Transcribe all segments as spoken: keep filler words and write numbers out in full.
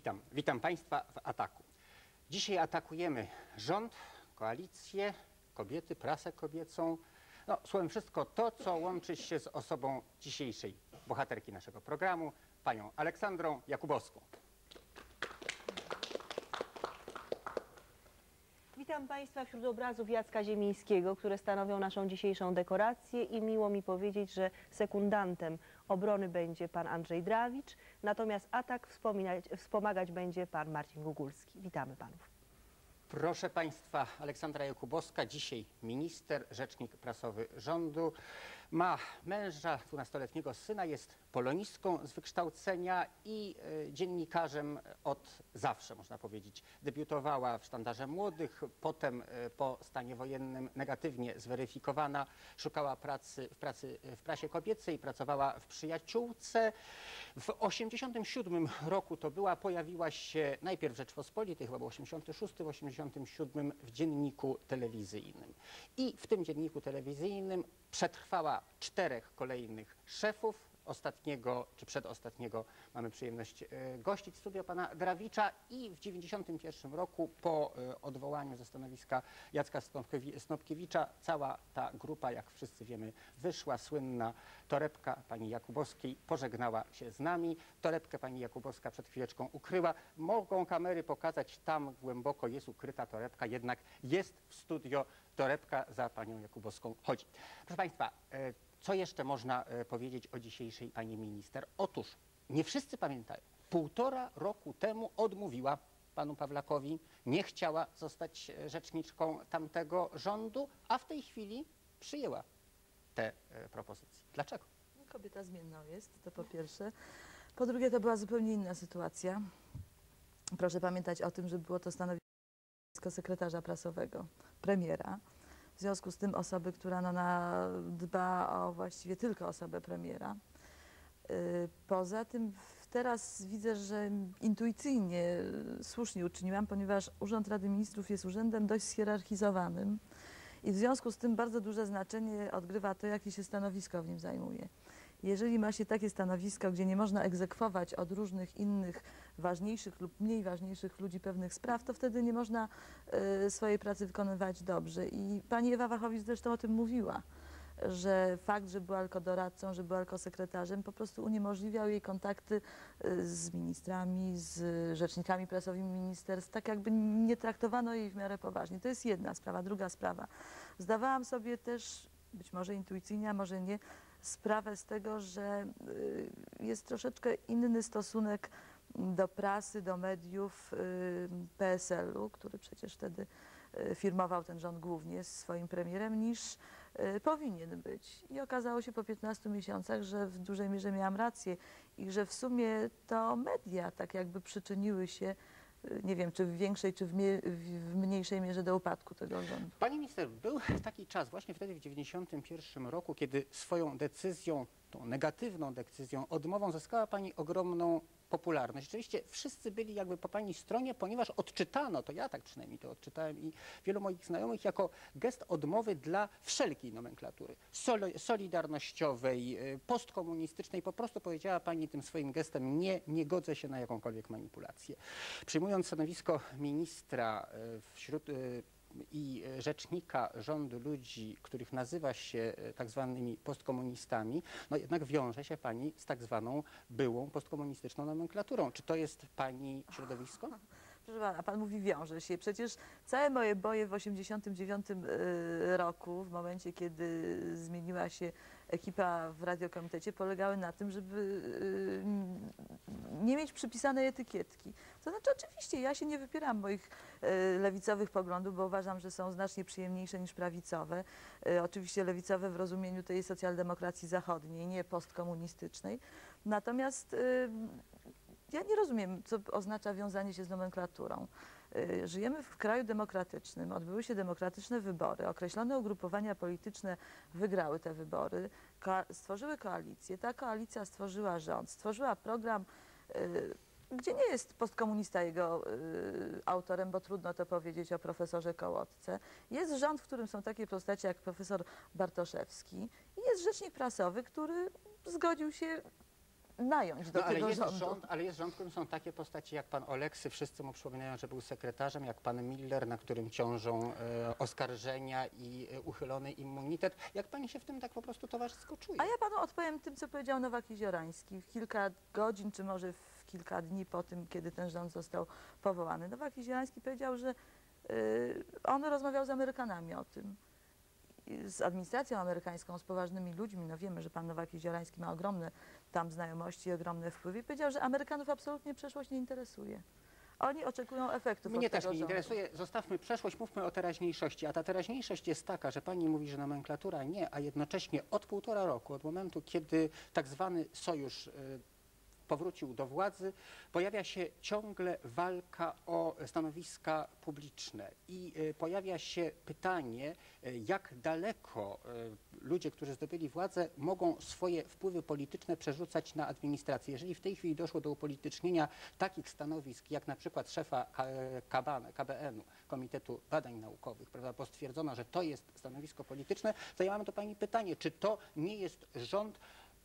Witam, witam Państwa w Ataku. Dzisiaj atakujemy rząd, koalicję, kobiety, prasę kobiecą. No, słowem wszystko to, co łączy się z osobą dzisiejszej bohaterki naszego programu, panią Aleksandrą Jakubowską. Witam Państwa wśród obrazów Jacka Ziemińskiego, które stanowią naszą dzisiejszą dekorację i miło mi powiedzieć, że sekundantem obrony będzie pan Andrzej Drawicz, natomiast atak wspomagać będzie pan Marcin Gugulski. Witamy panów. Proszę Państwa, Aleksandra Jakubowska, dzisiaj minister, rzecznik prasowy rządu, ma męża, dwunastoletniego syna, jest polonistką z wykształcenia i y, dziennikarzem od zawsze, można powiedzieć. Debiutowała w Sztandarze Młodych, potem y, po stanie wojennym negatywnie zweryfikowana, szukała pracy w, pracy w prasie kobiecej, pracowała w Przyjaciółce. W osiemdziesiątym siódmym roku to była, pojawiła się najpierw w Rzeczpospolitej, chyba był osiemdziesiąty szósty, w osiemdziesiątym siódmym w dzienniku telewizyjnym. I w tym dzienniku telewizyjnym przetrwała czterech kolejnych szefów. Ostatniego, czy przedostatniego mamy przyjemność y, gościć w studio pana Drawicza i w dziewięćdziesiątym pierwszym roku po y, odwołaniu ze stanowiska Jacka Snopkiewicza cała ta grupa, jak wszyscy wiemy, wyszła. Słynna torebka pani Jakubowskiej pożegnała się z nami. Torebkę pani Jakubowska przed chwileczką ukryła. Mogą kamery pokazać, tam głęboko jest ukryta torebka, jednak jest w studio torebka, za panią Jakubowską chodzi. Proszę państwa, y, co jeszcze można e, powiedzieć o dzisiejszej pani minister? Otóż nie wszyscy pamiętają, półtora roku temu odmówiła panu Pawlakowi, nie chciała zostać rzeczniczką tamtego rządu, a w tej chwili przyjęła te e, propozycje. Dlaczego? Kobieta zmienną jest, to po pierwsze. Po drugie, to była zupełnie inna sytuacja. Proszę pamiętać o tym, że było to stanowisko sekretarza prasowego, premiera. W związku z tym osoby, która no, na, dba o właściwie tylko osobę premiera. Yy, poza tym teraz widzę, że intuicyjnie słusznie uczyniłam, ponieważ Urząd Rady Ministrów jest urzędem dość schierarchizowanym i w związku z tym bardzo duże znaczenie odgrywa to, jakie się stanowisko w nim zajmuje. Jeżeli ma się takie stanowisko, gdzie nie można egzekwować od różnych innych ważniejszych lub mniej ważniejszych ludzi pewnych spraw, to wtedy nie można y, swojej pracy wykonywać dobrze. I pani Ewa Wachowicz zresztą o tym mówiła, że fakt, że była tylko doradcą, że była tylko sekretarzem, po prostu uniemożliwiał jej kontakty y, z ministrami, z rzecznikami prasowymi ministerstw, tak jakby nie traktowano jej w miarę poważnie. To jest jedna sprawa. Druga sprawa. Zdawałam sobie też, być może intuicyjnie, a może nie, sprawę z tego, że jest troszeczkę inny stosunek do prasy, do mediów P S L u, który przecież wtedy firmował ten rząd głównie z swoim premierem, niż powinien być. I okazało się po piętnastu miesiącach, że w dużej mierze miałam rację i że w sumie to media tak jakby przyczyniły się, nie wiem, czy w większej, czy w, mie w mniejszej mierze do upadku tego rządu. Pani minister, był taki czas właśnie wtedy w dziewięćdziesiątym pierwszym roku, kiedy swoją decyzją, tą negatywną decyzją, odmową zyskała pani ogromną popularność. Rzeczywiście wszyscy byli jakby po pani stronie, ponieważ odczytano, to ja tak przynajmniej to odczytałem i wielu moich znajomych, jako gest odmowy dla wszelkiej nomenklatury solidarnościowej, postkomunistycznej. Po prostu powiedziała pani tym swoim gestem: nie, nie godzę się na jakąkolwiek manipulację. Przyjmując stanowisko ministra wśród i rzecznika rządu ludzi, których nazywa się tak zwanymi postkomunistami, no jednak wiąże się pani z tak zwaną byłą postkomunistyczną nomenklaturą. Czy to jest pani środowisko? Proszę pana, a pan mówi wiąże się. Przecież całe moje boje w osiemdziesiątym dziewiątym roku, w momencie, kiedy zmieniła się ekipa w radiokomitecie, polegały na tym, żeby nie mieć przypisanej etykietki. To znaczy, oczywiście, ja się nie wypieram moich lewicowych poglądów, bo uważam, że są znacznie przyjemniejsze niż prawicowe. Oczywiście lewicowe w rozumieniu tej socjaldemokracji zachodniej, nie postkomunistycznej. Natomiast ja nie rozumiem, co oznacza wiązanie się z nomenklaturą. Żyjemy w kraju demokratycznym, odbyły się demokratyczne wybory, określone ugrupowania polityczne wygrały te wybory, stworzyły koalicję, ta koalicja stworzyła rząd, stworzyła program, gdzie nie jest postkomunista jego autorem, bo trudno to powiedzieć o profesorze Kołotce. Jest rząd, w którym są takie postacie jak profesor Bartoszewski i jest rzecznik prasowy, który zgodził się nająć do No, ale, tego jest rządu. rząd, ale jest rząd, w którym są takie postaci jak pan Oleksy, wszyscy mu przypominają, że był sekretarzem, jak pan Miller, na którym ciążą e, oskarżenia i e, uchylony immunitet. Jak pani się w tym tak po prostu towarzysko czuje? A ja panu odpowiem tym, co powiedział Nowak Jeziorański kilka godzin, czy może w kilka dni po tym, kiedy ten rząd został powołany. Nowak Jeziorański powiedział, że y, on rozmawiał z Amerykanami o tym, i z administracją amerykańską, z poważnymi ludźmi. No wiemy, że pan Nowak Jeziorański ma ogromne tam znajomości i ogromne wpływy. I powiedział, że Amerykanów absolutnie przeszłość nie interesuje. Oni oczekują efektów Mnie od też tego nie rządu. interesuje. Zostawmy przeszłość, mówmy o teraźniejszości. A ta teraźniejszość jest taka, że pani mówi, że nomenklatura nie, a jednocześnie od półtora roku, od momentu, kiedy tak zwany sojusz y, powrócił do władzy, pojawia się ciągle walka o stanowiska publiczne i y, pojawia się pytanie, y, jak daleko y, ludzie, którzy zdobyli władzę, mogą swoje wpływy polityczne przerzucać na administrację. Jeżeli w tej chwili doszło do upolitycznienia takich stanowisk, jak na przykład szefa K B N u, Komitetu Badań Naukowych, prawda, bo stwierdzono, że to jest stanowisko polityczne, to ja mam do pani pytanie, czy to nie jest rząd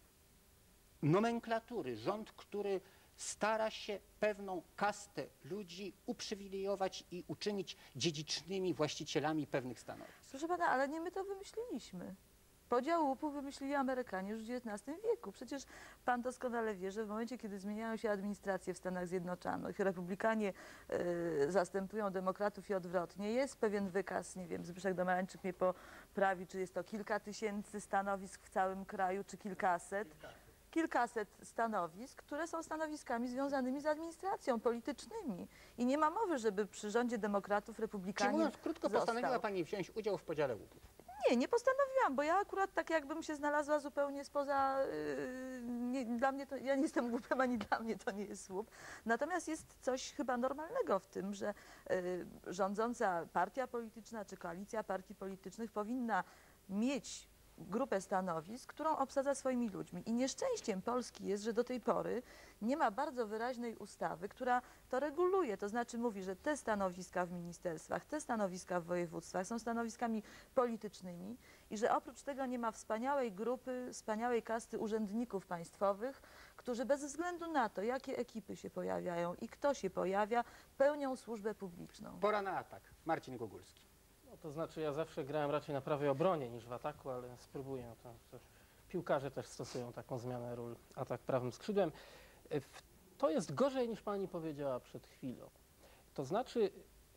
nomenklatury, rząd, który stara się pewną kastę ludzi uprzywilejować i uczynić dziedzicznymi właścicielami pewnych stanowisk. Proszę pana, ale nie my to wymyśliliśmy. Podział łupów wymyślili Amerykanie już w dziewiętnastym wieku. Przecież pan doskonale wie, że w momencie, kiedy zmieniają się administracje w Stanach Zjednoczonych, republikanie y, zastępują demokratów i odwrotnie, jest pewien wykaz, nie wiem, Zbyszek Domarańczyk mnie poprawi, czy jest to kilka tysięcy stanowisk w całym kraju, czy kilkaset. Kilkaset stanowisk, które są stanowiskami związanymi z administracją, politycznymi. I nie ma mowy, żeby przy rządzie demokratów Czy republikanie mówiąc krótko, został. postanowiła pani wziąć udział w podziale łupów? Nie, nie postanowiłam, bo ja akurat tak jakbym się znalazła zupełnie spoza, yy, nie, dla mnie to, ja nie jestem głupem, ani dla mnie to nie jest słup. Natomiast jest coś chyba normalnego w tym, że yy, rządząca partia polityczna czy koalicja partii politycznych powinna mieć grupę stanowisk, którą obsadza swoimi ludźmi. I nieszczęściem Polski jest, że do tej pory nie ma bardzo wyraźnej ustawy, która to reguluje. To znaczy mówi, że te stanowiska w ministerstwach, te stanowiska w województwach są stanowiskami politycznymi i że oprócz tego nie ma wspaniałej grupy, wspaniałej kasty urzędników państwowych, którzy bez względu na to, jakie ekipy się pojawiają i kto się pojawia, pełnią służbę publiczną. Pora na atak. Marcin Gogulski. No, to znaczy ja zawsze grałem raczej na prawej obronie niż w ataku, ale spróbuję. To, to piłkarze też stosują taką zmianę ról, atak prawym skrzydłem. W- To jest gorzej niż pani powiedziała przed chwilą. To znaczy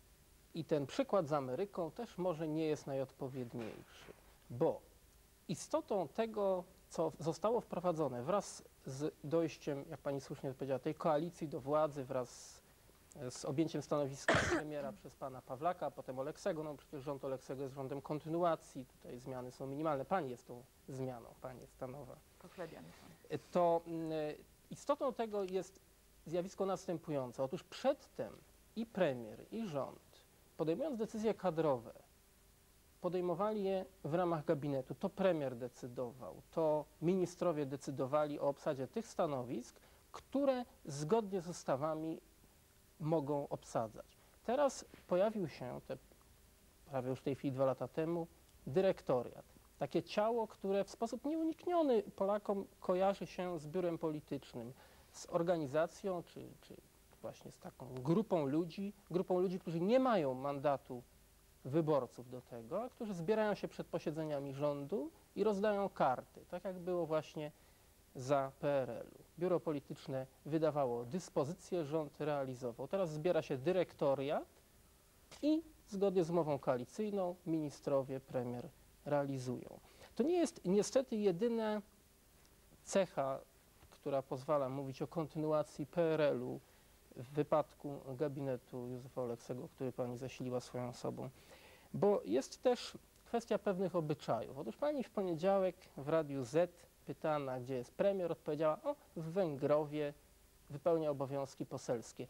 i ten przykład z Ameryką też może nie jest najodpowiedniejszy, bo istotą tego, co zostało wprowadzone wraz z dojściem, jak pani słusznie powiedziała, tej koalicji do władzy wraz z objęciem stanowiska premiera przez pana Pawlaka, a potem Oleksego, no przecież rząd Oleksego jest rządem kontynuacji, tutaj zmiany są minimalne, pani jest tą zmianą, pani jest ta nowa. Pochlebiam. To y, istotą tego jest zjawisko następujące. Otóż przedtem i premier, i rząd, podejmując decyzje kadrowe, podejmowali je w ramach gabinetu. To premier decydował, to ministrowie decydowali o obsadzie tych stanowisk, które zgodnie z ustawami mogą obsadzać. Teraz pojawił się, te, prawie już w tej chwili dwa lata temu, dyrektoriat. Takie ciało, które w sposób nieunikniony Polakom kojarzy się z biurem politycznym, z organizacją, czy, czy właśnie z taką grupą ludzi, grupą ludzi, którzy nie mają mandatu wyborców do tego, a którzy zbierają się przed posiedzeniami rządu i rozdają karty, tak jak było właśnie za P R L u. Biuro polityczne wydawało dyspozycje, rząd realizował. Teraz zbiera się dyrektoriat i zgodnie z umową koalicyjną ministrowie, premier realizują. To nie jest niestety jedyna cecha, która pozwala mówić o kontynuacji P R L u w wypadku gabinetu Józefa Oleksego, który pani zasiliła swoją osobą. Bo jest też kwestia pewnych obyczajów. Otóż pani w poniedziałek w Radiu Z pytana, gdzie jest premier, odpowiedziała, o, w Węgrowie wypełnia obowiązki poselskie.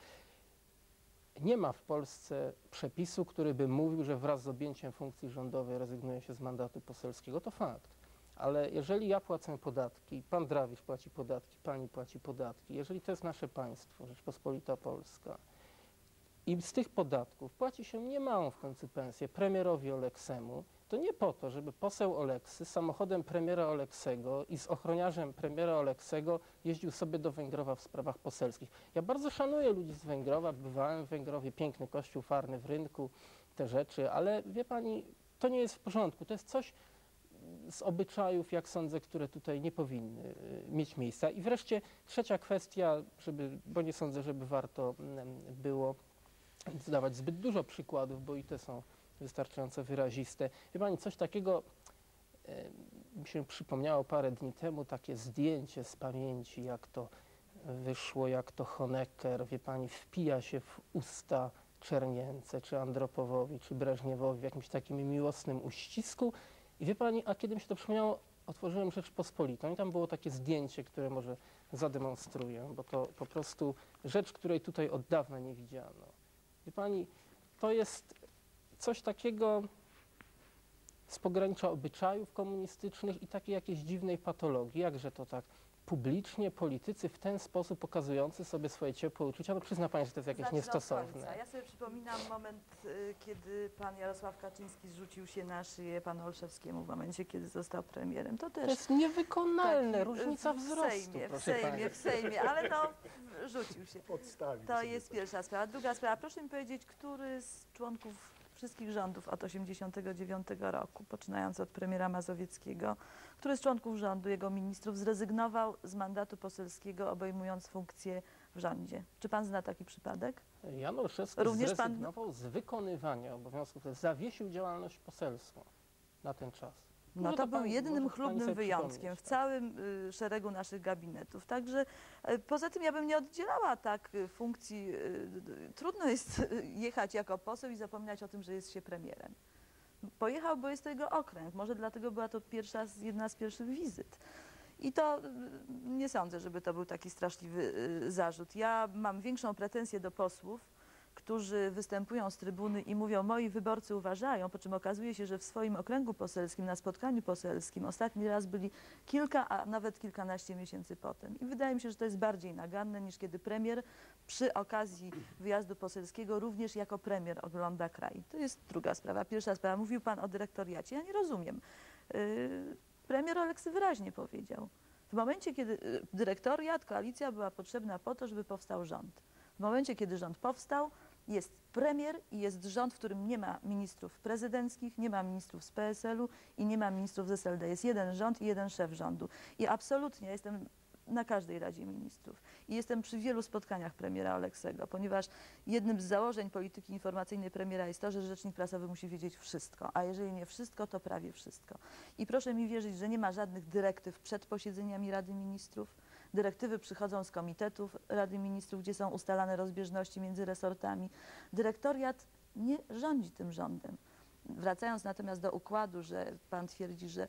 Nie ma w Polsce przepisu, który by mówił, że wraz z objęciem funkcji rządowej rezygnuje się z mandatu poselskiego. To fakt. Ale jeżeli ja płacę podatki, pan Drawicz płaci podatki, pani płaci podatki, jeżeli to jest nasze państwo, Rzeczpospolita Polska, i z tych podatków płaci się niemałą w końcu pensję premierowi Oleksemu, to to nie po to, żeby poseł Oleksy samochodem premiera Oleksego i z ochroniarzem premiera Oleksego jeździł sobie do Węgrowa w sprawach poselskich. Ja bardzo szanuję ludzi z Węgrowa, bywałem w Węgrowie, piękny kościół farny w Rynku, te rzeczy, ale wie pani, to nie jest w porządku. To jest coś z obyczajów, jak sądzę, które tutaj nie powinny y, mieć miejsca. I wreszcie trzecia kwestia, żeby, bo nie sądzę, żeby warto mm, było zdawać zbyt dużo przykładów, bo i te są wystarczająco wyraziste. Wie pani, coś takiego y, mi się przypomniało parę dni temu, takie zdjęcie z pamięci, jak to wyszło, jak to Honecker, wie pani, wpija się w usta Czernience, czy Andropowowi, czy Breżniewowi w jakimś takim miłosnym uścisku. I wie pani, a kiedy mi się to przypomniało, otworzyłem Rzeczpospolitą i tam było takie zdjęcie, które może zademonstruję, bo to po prostu rzecz, której tutaj od dawna nie widziano. Wie pani, to jest coś takiego z pogranicza obyczajów komunistycznych i takiej jakiejś dziwnej patologii, jakże to tak publicznie politycy w ten sposób pokazujący sobie swoje ciepłe uczucia, no przyzna pani, że to jest jakieś Zacznę od niestosowne. końca. Ja sobie przypominam moment, y, kiedy pan Jarosław Kaczyński zrzucił się na szyję panu Olszewskiemu w momencie, kiedy został premierem. To też To jest niewykonalne, taki, różnica w wzrostu, Sejmie, w proszę Sejmie, pani. w Sejmie, ale to rzucił się. Podstawić To sobie jest to. pierwsza sprawa. Druga sprawa, proszę mi powiedzieć, który z członków wszystkich rządów od osiemdziesiątego dziewiątego roku, poczynając od premiera Mazowieckiego, który z członków rządu, jego ministrów zrezygnował z mandatu poselskiego, obejmując funkcję w rządzie. Czy pan zna taki przypadek? Jan Olszewski Również pan- zrezygnował z wykonywania obowiązków, to jest zawiesił działalność poselską na ten czas. No Może to był pani- jedynym może pani chlubnym sobie wyjątkiem przypomnieć, w tak. całym y, szeregu naszych gabinetów. Także y, poza tym ja bym nie oddzielała tak y, funkcji. Y, y, trudno jest y, jechać jako poseł i zapominać o tym, że jest się premierem. Pojechał, bo jest to jego okręg. Może dlatego była to pierwsza, z- jedna z pierwszych wizyt. I to y, nie sądzę, żeby to był taki straszliwy y, zarzut. Ja mam większą pretensję do posłów, którzy występują z trybuny i mówią, moi wyborcy uważają, po czym okazuje się, że w swoim okręgu poselskim, na spotkaniu poselskim ostatni raz byli kilka, a nawet kilkanaście miesięcy potem. I wydaje mi się, że to jest bardziej naganne, niż kiedy premier przy okazji wyjazdu poselskiego również jako premier ogląda kraj. To jest druga sprawa. Pierwsza sprawa, mówił pan o dyrektoriacie. Ja nie rozumiem. Yy, premier Oleksy wyraźnie powiedział, w momencie, kiedy y, dyrektoriat, koalicja była potrzebna po to, żeby powstał rząd. W momencie, kiedy rząd powstał, jest premier i jest rząd, w którym nie ma ministrów prezydenckich, nie ma ministrów z P S L u i nie ma ministrów z S L D. Jest jeden rząd i jeden szef rządu. I absolutnie jestem na każdej Radzie Ministrów. I jestem przy wielu spotkaniach premiera Oleksego, ponieważ jednym z założeń polityki informacyjnej premiera jest to, że rzecznik prasowy musi wiedzieć wszystko, a jeżeli nie wszystko, to prawie wszystko. I proszę mi wierzyć, że nie ma żadnych dyrektyw przed posiedzeniami Rady Ministrów. Dyrektywy przychodzą z komitetów Rady Ministrów, gdzie są ustalane rozbieżności między resortami. Dyrektoriat nie rządzi tym rządem. Wracając natomiast do układu, że pan twierdzi, że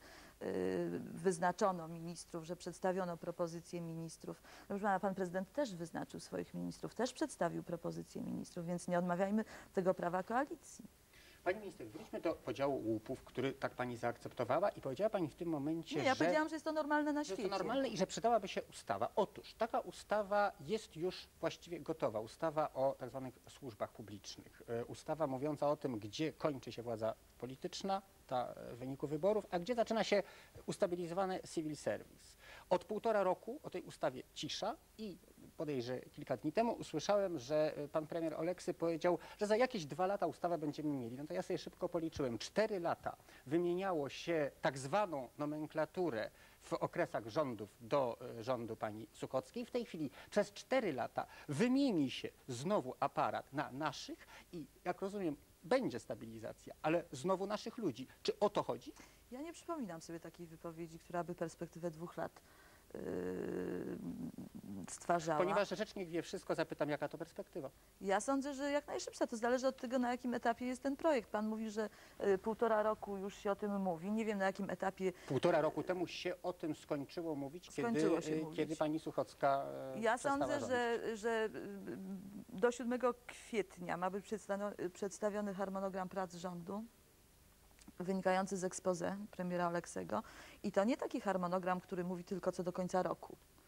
y, wyznaczono ministrów, że przedstawiono propozycje ministrów. Proszę pana, pan prezydent też wyznaczył swoich ministrów, też przedstawił propozycje ministrów, więc nie odmawiajmy tego prawa koalicji. Pani minister, wróćmy do podziału łupów, który tak pani zaakceptowała i powiedziała pani w tym momencie, Nie, ja że, powiedziałam, że jest to normalne na że świecie. to normalne i że przydałaby się ustawa. Otóż taka ustawa jest już właściwie gotowa. Ustawa o tak zwanych służbach publicznych. E, Ustawa mówiąca o tym, gdzie kończy się władza polityczna, ta e, w wyniku wyborów, a gdzie zaczyna się ustabilizowany civil service. Od półtora roku o tej ustawie cisza i podejrzę kilka dni temu usłyszałem, że pan premier Oleksy powiedział, że za jakieś dwa lata ustawę będziemy mieli. No to ja sobie szybko policzyłem. Cztery lata wymieniało się tak zwaną nomenklaturę w okresach rządów do e, rządu pani Suchockiej. W tej chwili przez cztery lata wymieni się znowu aparat na naszych i jak rozumiem będzie stabilizacja, ale znowu naszych ludzi. Czy o to chodzi? Ja nie przypominam sobie takiej wypowiedzi, która by perspektywę dwóch lat yy, stwarzała. Ponieważ rzecznik wie wszystko, zapytam, jaka to perspektywa. Ja sądzę, że jak najszybsza. To zależy od tego, na jakim etapie jest ten projekt. Pan mówi, że y, półtora roku już się o tym mówi. Nie wiem, na jakim etapie. Półtora roku temu się o tym skończyło mówić, Skończyło kiedy, się e, mówić. kiedy pani Suchocka e, Ja przestała sądzę, rządzić. że, że y, do siódmego kwietnia ma być przedstawiony, przedstawiony harmonogram prac rządu wynikający z exposé premiera Oleksego. I to nie taki harmonogram, który mówi tylko co do końca roku.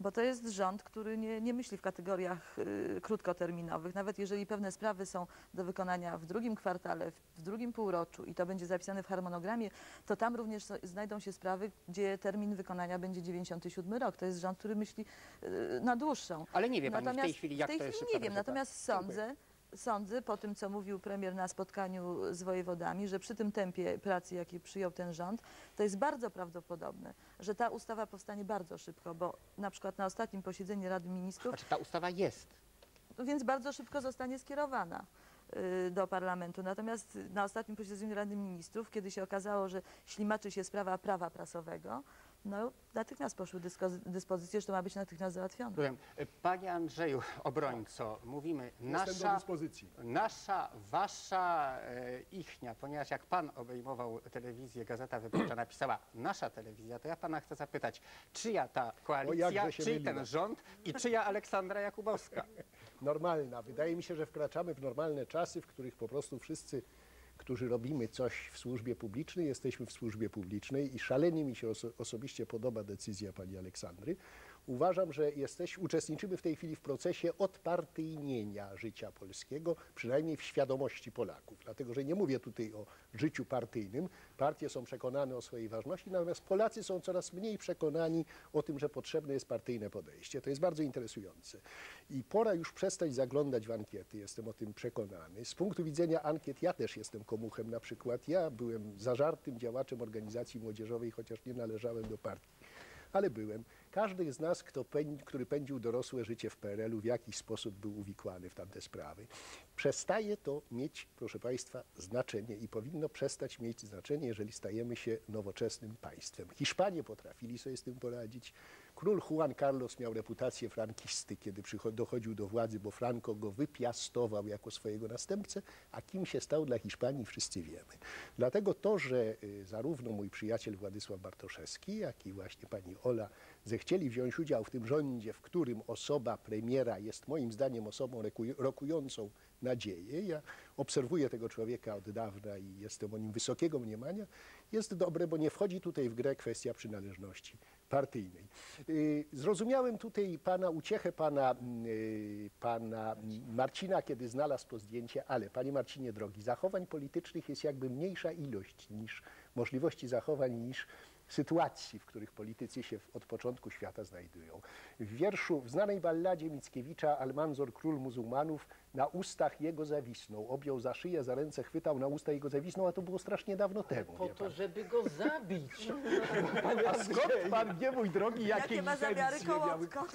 Bo to jest rząd, który nie, nie myśli w kategoriach y, krótkoterminowych. Nawet jeżeli pewne sprawy są do wykonania w drugim kwartale, w, w drugim półroczu i to będzie zapisane w harmonogramie, to tam również so, znajdą się sprawy, gdzie termin wykonania będzie dziewięćdziesiąty siódmy rok. To jest rząd, który myśli y, na dłuższą. Ale nie wie pani w tej chwili, jak w tej to jest chwili szybka nie wiem, procedura. natomiast sądzę, sądzę, po tym, co mówił premier na spotkaniu z wojewodami, że przy tym tempie pracy, jaki przyjął ten rząd, to jest bardzo prawdopodobne, że ta ustawa powstanie bardzo szybko, bo na przykład na ostatnim posiedzeniu Rady Ministrów, Znaczy ta ustawa jest. no więc bardzo szybko zostanie skierowana y, do parlamentu. Natomiast na ostatnim posiedzeniu Rady Ministrów, kiedy się okazało, że ślimaczy się sprawa prawa prasowego, no natychmiast poszły dysko- dyspozycje, że to ma być natychmiast załatwione. Rozumiem. Panie Andrzeju, obrońco, mówimy Jestem do nasza, dyspozycji. nasza, wasza, e, ichnia, ponieważ jak pan obejmował telewizję, Gazeta Wyborcza napisała nasza telewizja, to ja pana chcę zapytać, czyja ta koalicja, jakże się czyj myliłem. ten rząd i czyja Aleksandra Jakubowska? Normalna. Wydaje mi się, że wkraczamy w normalne czasy, w których po prostu wszyscy, którzy robimy coś w służbie publicznej, jesteśmy w służbie publicznej i szalenie mi się oso osobiście podoba decyzja pani Aleksandry. Uważam, że jesteś, uczestniczymy w tej chwili w procesie odpartyjnienia życia polskiego, przynajmniej w świadomości Polaków. Dlatego, że nie mówię tutaj o życiu partyjnym. Partie są przekonane o swojej ważności, natomiast Polacy są coraz mniej przekonani o tym, że potrzebne jest partyjne podejście. To jest bardzo interesujące. I pora już przestać zaglądać w ankiety, jestem o tym przekonany. Z punktu widzenia ankiet ja też jestem komuchem na przykład. Ja byłem zażartym działaczem organizacji młodzieżowej, chociaż nie należałem do partii. Ale byłem. Każdy z nas, kto pędzi, który pędził dorosłe życie w P R L u, w jakiś sposób był uwikłany w tamte sprawy. Przestaje to mieć, proszę Państwa, znaczenie i powinno przestać mieć znaczenie, jeżeli stajemy się nowoczesnym państwem. Hiszpanie potrafili sobie z tym poradzić. Król Juan Carlos miał reputację frankisty, kiedy dochodził do władzy, bo Franco go wypiastował jako swojego następcę, a kim się stał dla Hiszpanii wszyscy wiemy. Dlatego to, że y, zarówno mój przyjaciel Władysław Bartoszewski, jak i właśnie pani Ola zechcieli wziąć udział w tym rządzie, w którym osoba premiera jest moim zdaniem osobą rokującą nadzieję. Ja obserwuję tego człowieka od dawna i jestem o nim wysokiego mniemania. Jest dobre, bo nie wchodzi tutaj w grę kwestia przynależności partyjnej. Zrozumiałem tutaj pana uciechę, pana, pana Marcina, kiedy znalazł to zdjęcie, ale panie Marcinie drogi, zachowań politycznych jest jakby mniejsza ilość niż możliwości zachowań, niż sytuacji, w których politycy się od początku świata znajdują. W wierszu, w znanej balladzie Mickiewicza Almanzor, król muzułmanów, na ustach jego zawisnął, objął za szyję, za ręce chwytał, na usta jego zawisnął, a to było strasznie dawno temu. Po wie to, pan. żeby go zabić. A skąd pan wie, mój drogi, jakie Jakie ma zamiary Kołotko?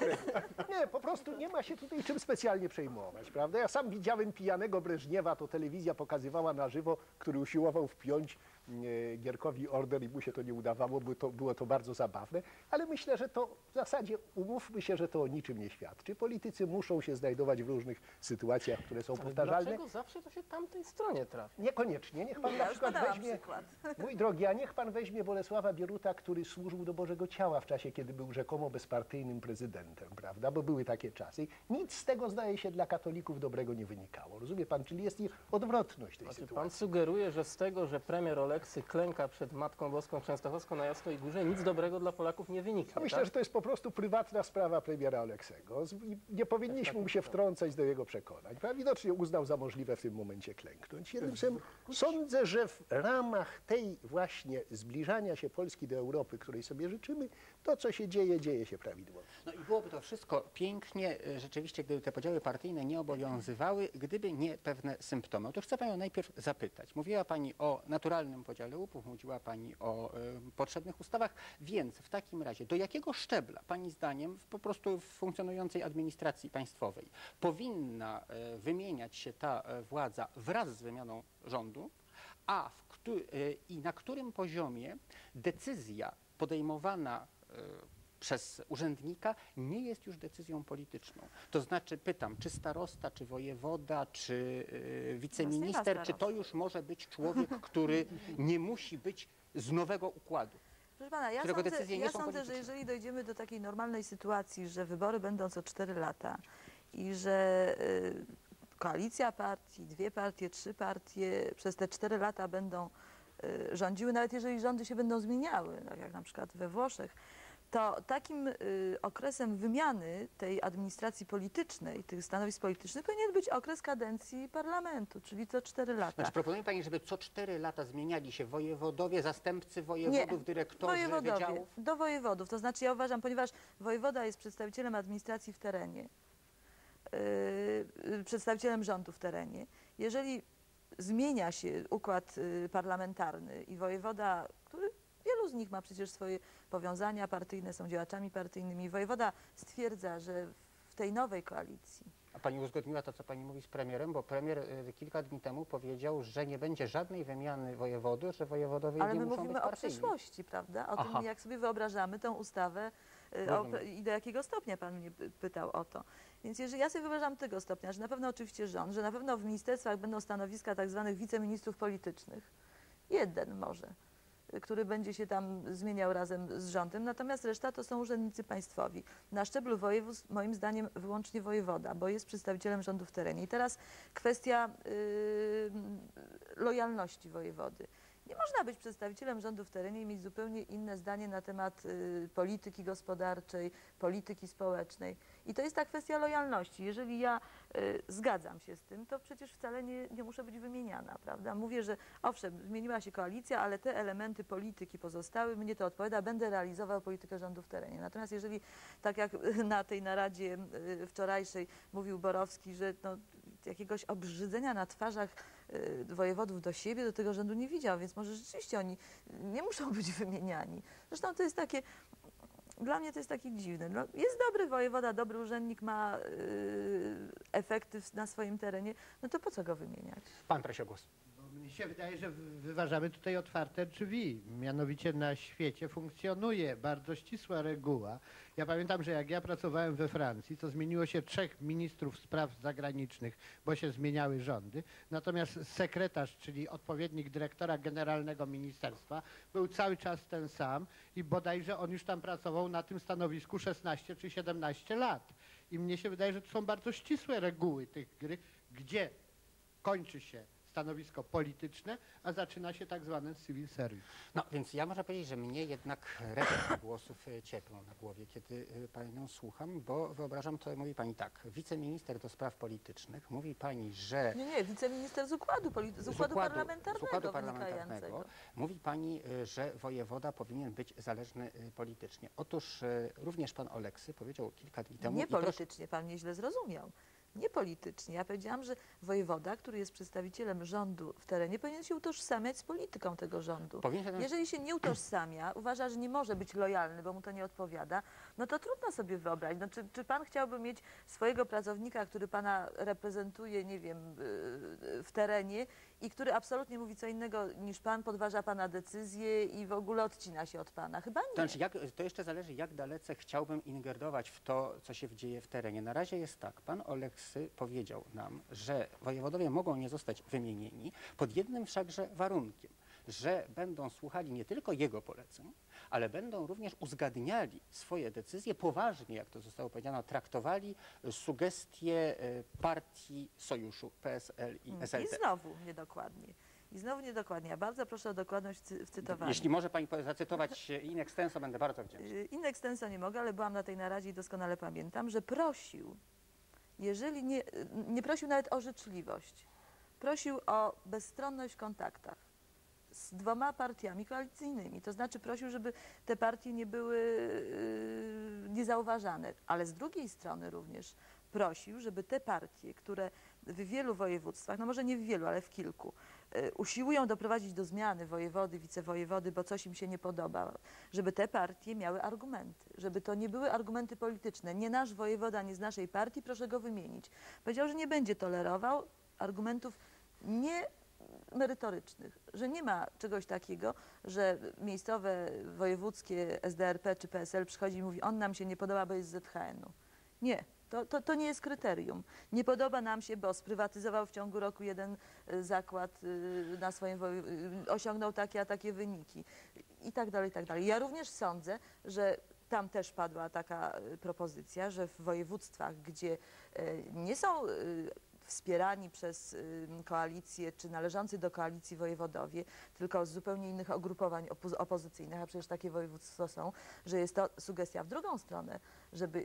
Nie, po prostu nie ma się tutaj czym specjalnie przejmować, prawda? Ja sam widziałem pijanego Breżniewa, to telewizja pokazywała na żywo, który usiłował wpiąć e, Gierkowi order i mu się to nie udawało, bo to, było to bardzo zabawne, ale myślę, że to w zasadzie, umówmy się, że to o niczym nie świadczy. Politycy muszą się znajdować w różnych sytuacjach, które są Ale powtarzalne. dlaczego zawsze to się tamtej stronie trafi? Niekoniecznie. Niech pan Ja na już przykład podałam weźmie, przykład. mój drogi, a niech pan weźmie Bolesława Bieruta, który służył do Bożego Ciała w czasie, kiedy był rzekomo bezpartyjnym prezydentem, prawda? Bo były takie czasy. Nic z tego, zdaje się, dla katolików dobrego nie wynikało. Rozumie pan? Czyli jest ich odwrotność tej Znaczy, pan sytuacji. sugeruje, że z tego, że premier Oleksy klęka przed Matką Boską Częstochowską na Jasnej Górze, nic dobrego dla Polaków nie wyniknie, Ja myślę, tak? że to jest po prostu prywatna sprawa premiera Oleksego i nie powinniśmy mu się wtrącać do jego przekonań. Pan widocznie uznał za możliwe w tym momencie klęknąć. Jednym słowem, sądzę, że w ramach tej właśnie zbliżania się Polski do Europy, której sobie życzymy, to, co się dzieje, dzieje się prawidłowo. No i byłoby to wszystko pięknie, e, rzeczywiście, gdyby te podziały partyjne nie obowiązywały, gdyby nie pewne symptomy. Otóż chcę panią najpierw zapytać. Mówiła pani o naturalnym podziale łupów, mówiła pani o e, potrzebnych ustawach, więc w takim razie do jakiego szczebla pani zdaniem w, po prostu w funkcjonującej administracji państwowej powinna e, wymieniać się ta e, władza wraz z wymianą rządu, a w któ- e, i na którym poziomie decyzja podejmowana e, przez urzędnika nie jest już decyzją polityczną. To znaczy pytam, czy starosta, czy wojewoda, czy y, wiceminister, czy to już może być człowiek, który nie musi być z nowego układu? Proszę pana, ja którego sądzę, decyzje nie ja są sądzę, że polityczne. jeżeli dojdziemy do takiej normalnej sytuacji, że wybory będą co cztery lata i że y, koalicja partii, dwie partie, trzy partie przez te cztery lata będą y, rządziły, nawet jeżeli rządy się będą zmieniały, tak jak na przykład we Włoszech, to takim y, okresem wymiany tej administracji politycznej, tych stanowisk politycznych powinien być okres kadencji parlamentu, czyli co cztery lata. Znaczy proponuje Pani, żeby co cztery lata zmieniali się wojewodowie, zastępcy wojewodów, Nie, dyrektorzy wojewodowie, wydziałów? do wojewodów. To znaczy ja uważam, ponieważ wojewoda jest przedstawicielem administracji w terenie, yy, przedstawicielem rządu w terenie. Jeżeli zmienia się układ y, parlamentarny i wojewoda, który wielu z nich ma przecież swoje powiązania partyjne, są działaczami partyjnymi, wojewoda stwierdza, że w tej nowej koalicji A Pani uzgodniła to, co Pani mówi z premierem, bo premier y, kilka dni temu powiedział, że nie będzie żadnej wymiany wojewodów, że wojewodowie ale nie my muszą mówimy być o partyjni. przyszłości, prawda? O Aha. tym, jak sobie wyobrażamy tę ustawę y, o, Rozumiem. i do jakiego stopnia pan mnie py- pytał o to. Więc jeżeli ja sobie wyobrażam tego stopnia, że na pewno oczywiście rząd, że na pewno w ministerstwach będą stanowiska tak zwanych wiceministrów politycznych, jeden może, y, który będzie się tam zmieniał razem z rządem, natomiast reszta to są urzędnicy państwowi. Na szczeblu województw moim zdaniem wyłącznie wojewoda, bo jest przedstawicielem rządu w terenie. I teraz kwestia y, lojalności wojewody. Nie można być przedstawicielem rządu w terenie i mieć zupełnie inne zdanie na temat y, polityki gospodarczej, polityki społecznej. I to jest ta kwestia lojalności. Jeżeli ja y, zgadzam się z tym, to przecież wcale nie, nie muszę być wymieniana, prawda? Mówię, że owszem, zmieniła się koalicja, ale te elementy polityki pozostały, mnie to odpowiada, będę realizował politykę rządu w terenie. Natomiast jeżeli, tak jak na tej naradzie y, wczorajszej mówił Borowski, że no, jakiegoś obrzydzenia na twarzach y, wojewodów do siebie, do tego rządu nie widział, więc może rzeczywiście oni nie muszą być wymieniani. Zresztą to jest takie, dla mnie to jest takie dziwne. No, jest dobry wojewoda, dobry urzędnik, ma y, efekty w- na swoim terenie, no to po co go wymieniać? Pan prosi o głos. Bo mnie się wydaje, że wy- wyważamy tutaj otwarte drzwi. Mianowicie na świecie funkcjonuje bardzo ścisła reguła. Ja pamiętam, że jak ja pracowałem we Francji, to zmieniło się trzech ministrów spraw zagranicznych, bo się zmieniały rządy. Natomiast sekretarz, czyli odpowiednik dyrektora generalnego ministerstwa, był cały czas ten sam i bodajże on już tam pracował na tym stanowisku szesnaście czy siedemnaście lat. I mnie się wydaje, że to są bardzo ścisłe reguły tych gry, gdzie kończy się stanowisko polityczne, a zaczyna się tak zwany civil service. No więc ja muszę powiedzieć, że mnie jednak reszta głosów y, ciepło na głowie, kiedy y, Panią słucham, bo wyobrażam to, mówi Pani tak, wiceminister do spraw politycznych, mówi Pani, że Nie, nie, wiceminister z układu, polity- z układu, parlamentarnego, z układu wynikającego. parlamentarnego mówi Pani, y, że wojewoda powinien być zależny y, politycznie. Otóż y, również Pan Oleksy powiedział kilka dni temu... Nie i proszę- politycznie, pan mnie źle zrozumiał. Nie politycznie. Ja powiedziałam, że wojewoda, który jest przedstawicielem rządu w terenie, powinien się utożsamiać z polityką tego rządu. Powinien- Jeżeli się nie utożsamia, uważa, że nie może być lojalny, bo mu to nie odpowiada, no to trudno sobie wyobrazić. No, czy, czy pan chciałby mieć swojego pracownika, który pana reprezentuje, nie wiem, yy, w terenie i który absolutnie mówi co innego niż pan, podważa pana decyzje i w ogóle odcina się od pana? Chyba nie. To znaczy, jak, to jeszcze zależy, jak dalece chciałbym ingerować w to, co się dzieje w terenie. Na razie jest tak, pan Oleksy powiedział nam, że wojewodowie mogą nie zostać wymienieni, pod jednym wszakże warunkiem, że będą słuchali nie tylko jego poleceń, ale będą również uzgadniali swoje decyzje poważnie, jak to zostało powiedziane, traktowali sugestie e, partii sojuszu P S L i S L I D. znowu niedokładnie. I znowu niedokładnie. Ja bardzo proszę o dokładność w cy- w cytowaniu. Jeśli może pani powie- zacytować in extenso, będę bardzo wdzięczny. Y, In extenso nie mogę, ale byłam na tej naradzie i doskonale pamiętam, że prosił, jeżeli nie, nie prosił nawet o życzliwość, prosił o bezstronność w kontaktach z dwoma partiami koalicyjnymi. To znaczy prosił, żeby te partie nie były yy, niezauważane, ale z drugiej strony również prosił, żeby te partie, które w wielu województwach, no może nie w wielu, ale w kilku, y, usiłują doprowadzić do zmiany wojewody, wicewojewody, bo coś im się nie podoba, żeby te partie miały argumenty, żeby to nie były argumenty polityczne. Nie nasz wojewoda, nie z naszej partii, proszę go wymienić. Powiedział, że nie będzie tolerował argumentów nie merytorycznych, że nie ma czegoś takiego, że miejscowe, wojewódzkie S D R P czy P S L przychodzi i mówi, on nam się nie podoba, bo jest z Z H N u. Nie. To, to, to nie jest kryterium. Nie podoba nam się, bo sprywatyzował w ciągu roku jeden y, zakład y, na swoim, woje- y, osiągnął takie a takie wyniki i tak dalej, i tak dalej. Ja również sądzę, że tam też padła taka y, propozycja, że w województwach, gdzie y, nie są y, wspierani przez y, koalicję, czy należący do koalicji wojewodowie, tylko z zupełnie innych ugrupowań opo opozycyjnych, a przecież takie województwa są, że jest to sugestia w drugą stronę, żeby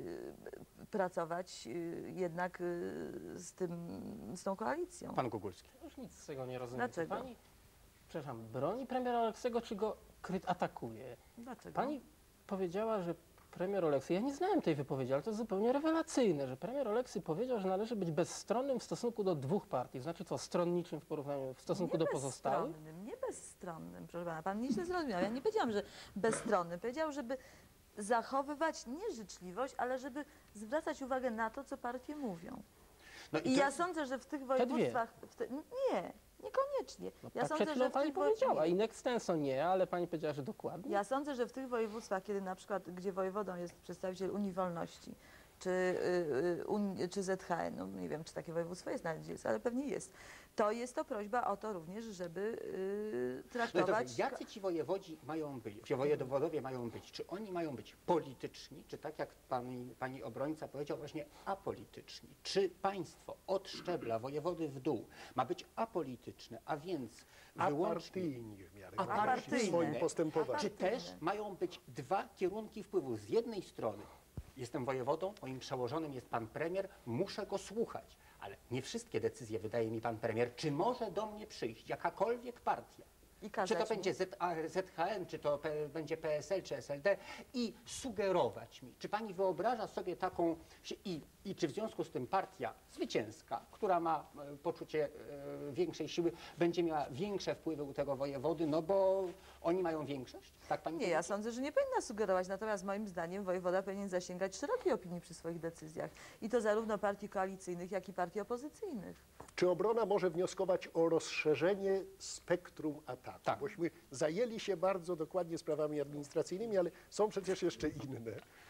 y, pracować y, jednak y, z, tym, z tą koalicją. Pan Gugulski. Już nic z tego nie rozumiem. Dlaczego? Pani, przepraszam, broni premiera Oleksego, czy go kryt atakuje? Dlaczego? Pani powiedziała, że premier Oleksy, ja nie znałem tej wypowiedzi, ale to jest zupełnie rewelacyjne, że premier Oleksy powiedział, że należy być bezstronnym w stosunku do dwóch partii. Znaczy co, stronniczym w porównaniu, w stosunku nie do pozostałych? bezstronnym, nie bezstronnym, proszę pana. Pan mnie źle zrozumiał. Ja nie powiedziałam, że bezstronny. Powiedział, żeby zachowywać nie życzliwość, ale żeby zwracać uwagę na to, co partie mówią. No I to- ja sądzę, że w tych dwie. województwach... W te, nie, niekoniecznie. No Ja tak sądzę, przed chwilą że w pani tych wo- powiedziała. nie. In extenso nie, ale pani powiedziała, że dokładnie. Ja sądzę, że w tych województwach, kiedy na przykład, gdzie wojewodą jest przedstawiciel Unii Wolności, czy, y, y, Uni- czy Z H N, no nie wiem, czy takie województwo jest, nawet gdzie jest, ale pewnie jest, to jest to prośba o to również, żeby y, No i traktować... dobrze, jacy ci wojewodzi mają być, ci wojewodowie mają być? Czy oni mają być polityczni, czy tak jak pani, pani obrońca powiedział, właśnie apolityczni? Czy państwo od szczebla wojewody w dół ma być apolityczne, a więc wyłącznie... Apartyjni w miarę Apartyjne. w swoim postępowaniu. Czy też Apartyjne. mają być dwa kierunki wpływu? Z jednej strony jestem wojewodą, moim przełożonym jest pan premier, muszę go słuchać, ale nie wszystkie decyzje wydaje mi pan premier. Czy może do mnie przyjść jakakolwiek partia? I Czy kazać to mu? będzie Z A- Z H N, czy to P, będzie P S L, czy S L D i sugerować mi, czy pani wyobraża sobie taką, i, i czy w związku z tym partia zwycięska, która ma e, poczucie e, większej siły, będzie miała większe wpływy u tego wojewody, no bo oni mają większość? Tak pani Nie, ja powiedziała? sądzę, że nie powinna sugerować, natomiast moim zdaniem wojewoda powinien zasięgać szerokiej opinii przy swoich decyzjach. I to zarówno partii koalicyjnych, jak i partii opozycyjnych. Czy obrona może wnioskować o rozszerzenie spektrum ataku? Tak. Bośmy zajęli się bardzo dokładnie sprawami administracyjnymi, ale są przecież jeszcze inne.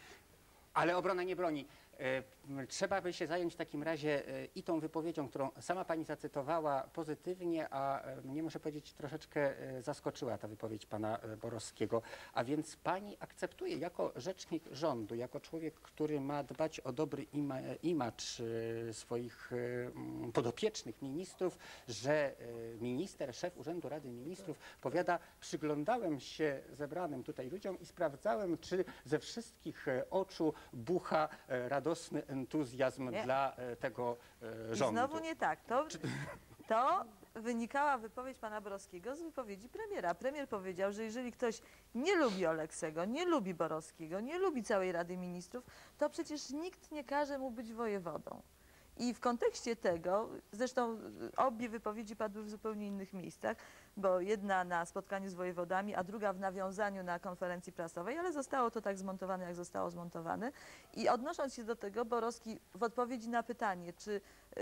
Ale obrona nie broni. E, m, Trzeba by się zająć w takim razie e, i tą wypowiedzią, którą sama pani zacytowała pozytywnie, a e, mnie, muszę powiedzieć, troszeczkę e, zaskoczyła ta wypowiedź pana e, Borowskiego. A więc pani akceptuje jako rzecznik rządu, jako człowiek, który ma dbać o dobry ima, imidż e, swoich e, m, podopiecznych ministrów, że e, minister, szef Urzędu Rady Ministrów powiada, przyglądałem się zebranym tutaj ludziom i sprawdzałem, czy ze wszystkich e, oczu bucha e, radosny entuzjazm Nie. dla e, tego e, I rządu. znowu nie tak. To, to wynikała wypowiedź pana Borowskiego z wypowiedzi premiera. Premier powiedział, że jeżeli ktoś nie lubi Oleksego, nie lubi Borowskiego, nie lubi całej Rady Ministrów, to przecież nikt nie każe mu być wojewodą. I w kontekście tego, zresztą obie wypowiedzi padły w zupełnie innych miejscach, bo jedna na spotkaniu z wojewodami, a druga w nawiązaniu na konferencji prasowej, ale zostało to tak zmontowane, jak zostało zmontowane. I odnosząc się do tego, Borowski w odpowiedzi na pytanie, czy yy,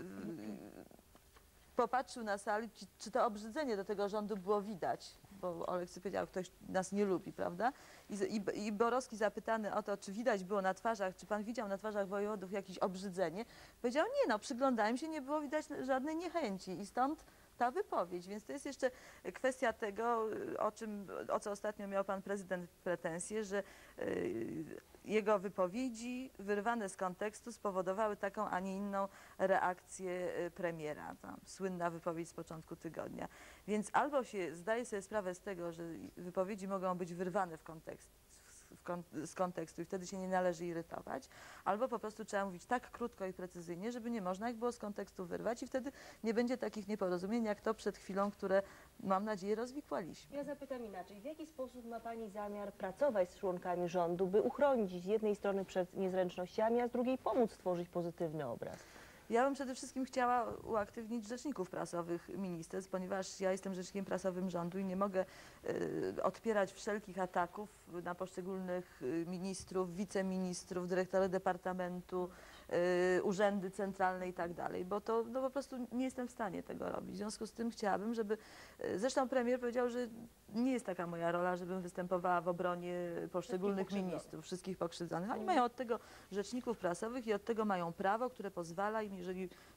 popatrzył na salę, czy, czy to obrzydzenie do tego rządu było widać, bo Oleksy powiedział, ktoś nas nie lubi, prawda? I, z- i, I Borowski zapytany o to, czy widać było na twarzach, czy pan widział na twarzach wojewodów jakieś obrzydzenie, powiedział, nie no, przyglądałem się, nie było widać żadnej niechęci i stąd ta wypowiedź. Więc to jest jeszcze kwestia tego, o czym, o co ostatnio miał pan prezydent pretensje, że y, jego wypowiedzi wyrwane z kontekstu spowodowały taką, a nie inną reakcję y, premiera. Tam, słynna wypowiedź z początku tygodnia. Więc albo się zdaje sobie sprawę z tego, że wypowiedzi mogą być wyrwane w kontekst, w kon, z kontekstu i wtedy się nie należy irytować, albo po prostu trzeba mówić tak krótko i precyzyjnie, żeby nie można ich było z kontekstu wyrwać i wtedy nie będzie takich nieporozumień, jak to przed chwilą, które mam nadzieję rozwikłaliśmy. Ja zapytam inaczej. W jaki sposób ma Pani zamiar pracować z członkami rządu, by uchronić z jednej strony przed niezręcznościami, a z drugiej pomóc stworzyć pozytywny obraz? Ja bym przede wszystkim chciała uaktywnić rzeczników prasowych ministerstw, ponieważ ja jestem rzecznikiem prasowym rządu i nie mogę y, odpierać wszelkich ataków na poszczególnych y, ministrów, wiceministrów, dyrektora departamentu, y, urzędy centralne i tak dalej, bo to no, po prostu nie jestem w stanie tego robić. W związku z tym chciałabym, żeby, y, zresztą premier powiedział, że nie jest taka moja rola, żebym występowała w obronie poszczególnych pokrzywdzonych. ministrów, wszystkich pokrzywdzonych. Oni mają od tego rzeczników prasowych i od tego mają prawo, które pozwala im, jeżeli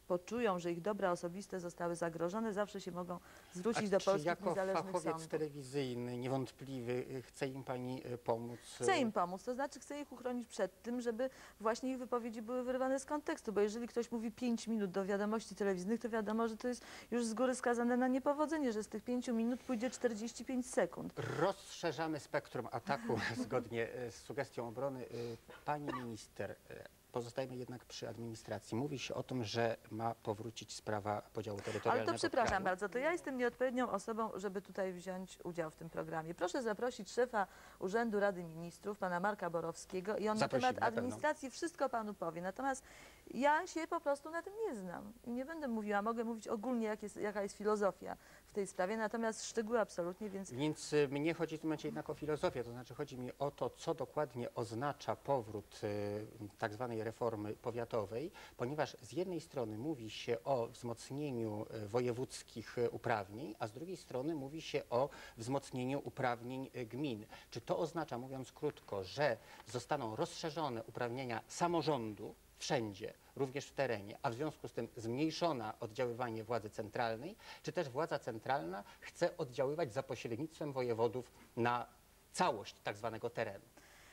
poczują, że ich dobra osobiste zostały zagrożone, zawsze się mogą zwrócić A do czy polskich jako niezależnych fachowiec sądów. telewizyjny, niewątpliwy, y, chce im pani y, pomóc? Chcę im pomóc, to znaczy chcę ich uchronić przed tym, żeby właśnie ich wypowiedzi były wyrywane z kontekstu, bo jeżeli ktoś mówi pięć minut do wiadomości telewizyjnych, to wiadomo, że to jest już z góry skazane na niepowodzenie, że z tych pięciu minut pójdzie czterdzieści pięć sekund. Rozszerzamy spektrum ataku zgodnie y, z sugestią obrony. Y, Pani minister, y, pozostajemy jednak przy administracji. Mówi się o tym, że ma powrócić sprawa podziału terytorialnego. Ale to przepraszam kraju. bardzo, to ja jestem nieodpowiednią osobą, żeby tutaj wziąć udział w tym programie. Proszę zaprosić szefa Urzędu Rady Ministrów, pana Marka Borowskiego i on Zaprosimy, na temat na pewno. administracji wszystko panu powie. Natomiast ja się po prostu na tym nie znam i nie będę mówiła, mogę mówić ogólnie, jak jest, jaka jest filozofia w tej sprawie, natomiast szczegóły absolutnie, więc Więc y, mnie chodzi w tym momencie jednak o filozofię, to znaczy chodzi mi o to, co dokładnie oznacza powrót y, tak zwanej reformy powiatowej, ponieważ z jednej strony mówi się o wzmocnieniu y, wojewódzkich y, uprawnień, a z drugiej strony mówi się o wzmocnieniu uprawnień y, gmin. Czy to oznacza, mówiąc krótko, że zostaną rozszerzone uprawnienia samorządu wszędzie, również w terenie, a w związku z tym zmniejszona oddziaływanie władzy centralnej, czy też władza centralna chce oddziaływać za pośrednictwem wojewodów na całość tak zwanego terenu?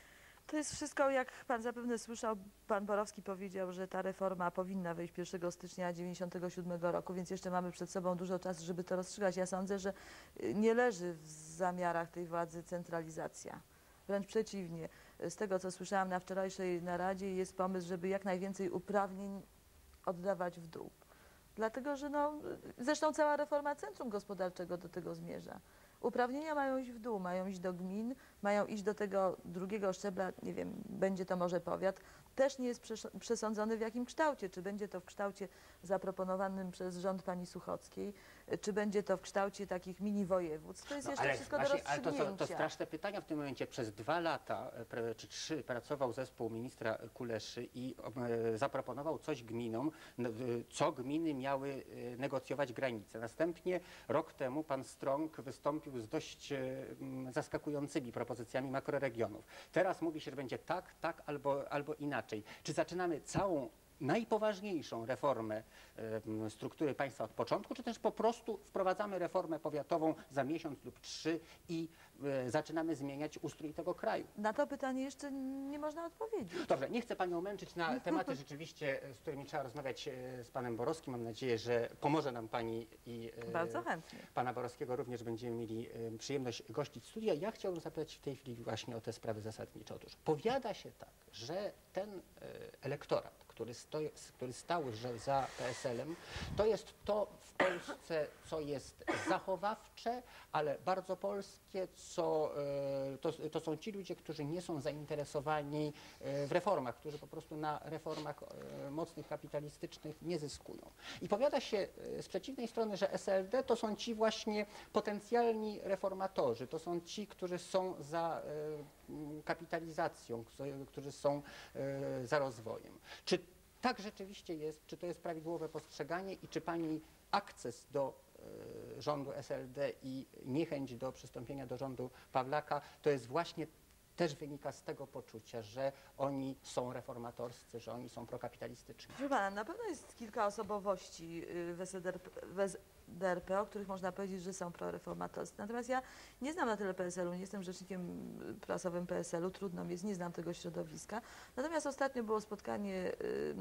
to jest wszystko, jak pan zapewne słyszał, pan Borowski powiedział, że ta reforma powinna wejść pierwszego stycznia dziewięćdziesiątego siódmego roku, więc jeszcze mamy przed sobą dużo czasu, żeby to rozstrzygać. Ja sądzę, że nie leży w zamiarach tej władzy centralizacja. Wręcz przeciwnie. Z tego, co słyszałam na wczorajszej naradzie, jest pomysł, żeby jak najwięcej uprawnień oddawać w dół. Dlatego, że no, zresztą cała reforma centrum gospodarczego do tego zmierza. Uprawnienia mają iść w dół, mają iść do gmin, mają iść do tego drugiego szczebla, nie wiem, będzie to może powiat, też nie jest przesądzony w jakim kształcie, czy będzie to w kształcie zaproponowanym przez rząd pani Suchockiej, czy będzie to w kształcie takich mini województw. To jest No, jeszcze ale wszystko właśnie, do ale to, rozstrzygnięcia. są, to straszne pytania w tym momencie. Przez dwa lata e, pre- czy trzy pracował zespół ministra Kuleszy i e, zaproponował coś gminom, n- w- co gminy miały e, negocjować granice. Następnie rok temu pan Strąg wystąpił z dość e, m, zaskakującymi propozycjami makroregionów. Teraz mówi się, że będzie tak, tak albo, albo inaczej. Czy zaczynamy całą najpoważniejszą reformę e, struktury państwa od początku, czy też po prostu wprowadzamy reformę powiatową za miesiąc lub trzy i e, zaczynamy zmieniać ustrój tego kraju? Na to pytanie jeszcze nie można odpowiedzieć. Dobrze, nie chcę panią męczyć na tematy rzeczywiście, z którymi trzeba rozmawiać e, z panem Borowskim. Mam nadzieję, że pomoże nam pani i e, Bardzo chętnie. pana Borowskiego również będziemy mieli e, przyjemność gościć studia. Ja chciałbym zapytać w tej chwili właśnie o te sprawy zasadnicze. Otóż powiada się tak, że ten e, elektorat, który, stoi, który stał że za P S L-em, to jest to w Polsce, co jest zachowawcze, ale bardzo polskie, co, e, to, to są ci ludzie, którzy nie są zainteresowani e, w reformach, którzy po prostu na reformach e, mocnych, kapitalistycznych nie zyskują. I powiada się e, z przeciwnej strony, że S L D to są ci właśnie potencjalni reformatorzy, to są ci, którzy są za e, kapitalizacją, którzy są e, za rozwojem. Czy tak rzeczywiście jest? Czy to jest prawidłowe postrzeganie i czy pani akces do e, rządu S L D i niechęć do przystąpienia do rządu Pawlaka to jest właśnie też wynika z tego poczucia, że oni są reformatorscy, że oni są prokapitalistyczni? Proszę pana, na pewno jest kilka osobowości y, w S D R P, w S D R P, o których można powiedzieć, że są proreformatorscy. Natomiast ja nie znam na tyle P S L-u, nie jestem rzecznikiem prasowym P S L-u, trudno mi jest, nie znam tego środowiska. Natomiast ostatnio było spotkanie y,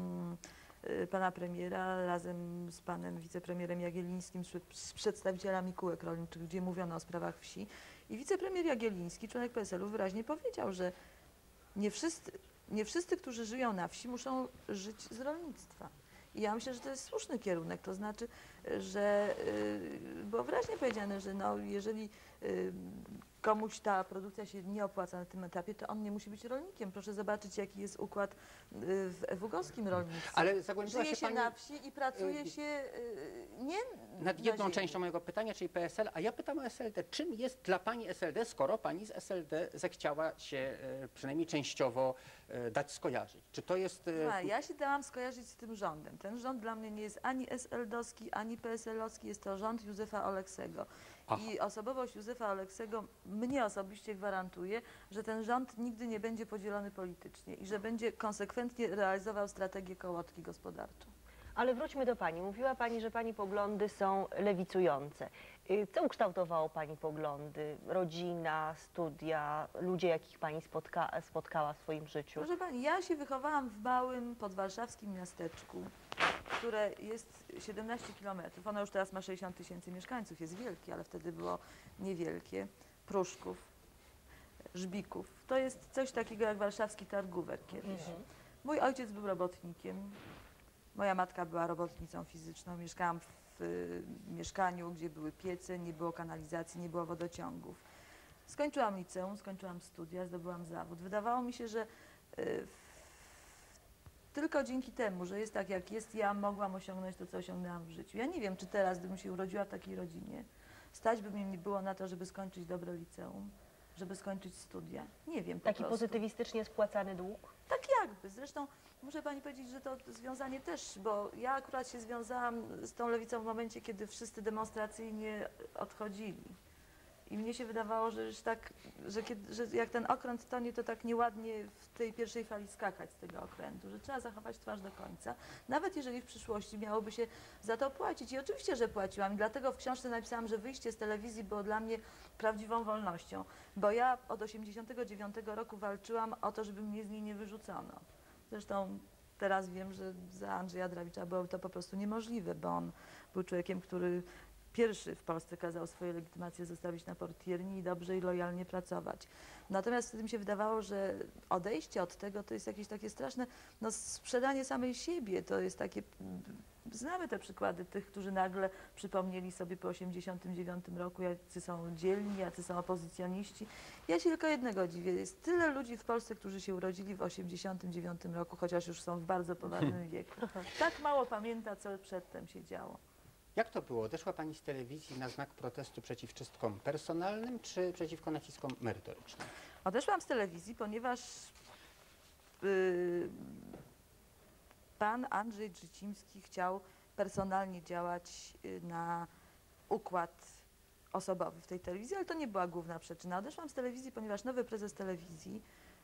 y, pana premiera razem z panem wicepremierem Jagiellińskim, z, z przedstawicielami kółek rolniczych, gdzie mówiono o sprawach wsi. I wicepremier Jagielliński, członek P S L-u, wyraźnie powiedział, że nie wszyscy, nie wszyscy, którzy żyją na wsi, muszą żyć z rolnictwa. I ja myślę, że to jest słuszny kierunek, to znaczy, że yy, było wyraźnie powiedziane, że no, jeżeli yy, komuś ta produkcja się nie opłaca na tym etapie, to on nie musi być rolnikiem. Proszę zobaczyć, jaki jest układ yy, w ewugowskim rolnictwie. Ale zagłębiła Żyje się się pani na wsi i pracuje yy, się yy, nie nad na jedną ziemi. częścią mojego pytania, czyli P S L, a ja pytam o S L D. Czym jest dla pani S L D, skoro pani z S L D zechciała się e, przynajmniej częściowo e, dać skojarzyć? Czy to jest... E, A, ja się dałam skojarzyć z tym rządem. Ten rząd dla mnie nie jest ani S L D-owski, ani P S L-owski, jest to rząd Józefa Oleksego. Aha. I osobowość Józefa Oleksego mnie osobiście gwarantuje, że ten rząd nigdy nie będzie podzielony politycznie i że będzie konsekwentnie realizował strategię kołotki gospodarczą. Ale wróćmy do Pani. Mówiła Pani, że Pani poglądy są lewicujące. Y, Co ukształtowało Pani poglądy? Rodzina, studia, ludzie, jakich Pani spotka spotkała w swoim życiu? Proszę Pani, ja się wychowałam w małym podwarszawskim miasteczku, które jest siedemnaście kilometrów. Ono już teraz ma sześćdziesiąt tysięcy mieszkańców, jest wielkie, ale wtedy było niewielkie. Pruszków, Żbików. To jest coś takiego jak warszawski Targówek kiedyś. Mhm. Mój ojciec był robotnikiem, moja matka była robotnicą fizyczną. Mieszkałam w y, mieszkaniu, gdzie były piece, nie było kanalizacji, nie było wodociągów. Skończyłam liceum, skończyłam studia, zdobyłam zawód. Wydawało mi się, że y, w, tylko dzięki temu, że jest tak jak jest, ja mogłam osiągnąć to, co osiągnęłam w życiu. Ja nie wiem, czy teraz, gdybym się urodziła w takiej rodzinie, stać by mnie nie było na to, żeby skończyć dobre liceum, żeby skończyć studia. Nie wiem po Taki prostu. pozytywistycznie spłacany dług? Tak jakby. Zresztą muszę Pani powiedzieć, że to związanie też, bo ja akurat się związałam z tą lewicą w momencie, kiedy wszyscy demonstracyjnie odchodzili. I mnie się wydawało, że już tak, że, kiedy, że jak ten okręt tonie, to tak nieładnie w tej pierwszej fali skakać z tego okrętu, że trzeba zachować twarz do końca, nawet jeżeli w przyszłości miałoby się za to płacić. I oczywiście, że płaciłam. I dlatego w książce napisałam, że wyjście z telewizji było dla mnie prawdziwą wolnością, bo ja od osiemdziesiątego dziewiątego roku walczyłam o to, żeby mnie z niej nie wyrzucono. Zresztą teraz wiem, że za Andrzeja Drawicza było to po prostu niemożliwe, bo on był człowiekiem, który pierwszy w Polsce kazał swoje legitymacje zostawić na portierni i dobrze i lojalnie pracować. Natomiast wtedy mi się wydawało, że odejście od tego to jest jakieś takie straszne, no sprzedanie samej siebie, to jest takie, znamy te przykłady tych, którzy nagle przypomnieli sobie po osiemdziesiątym dziewiątym roku, jacy są dzielni, jacy są opozycjoniści. Ja się tylko jednego dziwię, jest tyle ludzi w Polsce, którzy się urodzili w osiemdziesiątym dziewiątym roku, chociaż już są w bardzo poważnym wieku. Tak mało pamięta, co przedtem się działo. Jak to było? Odeszła Pani z telewizji na znak protestu przeciw czystkom personalnym, czy przeciwko naciskom merytorycznym? Odeszłam z telewizji, ponieważ yy, pan Andrzej Drzycimski chciał personalnie działać yy, na układ osobowy w tej telewizji, ale to nie była główna przyczyna. Odeszłam z telewizji, ponieważ nowy prezes telewizji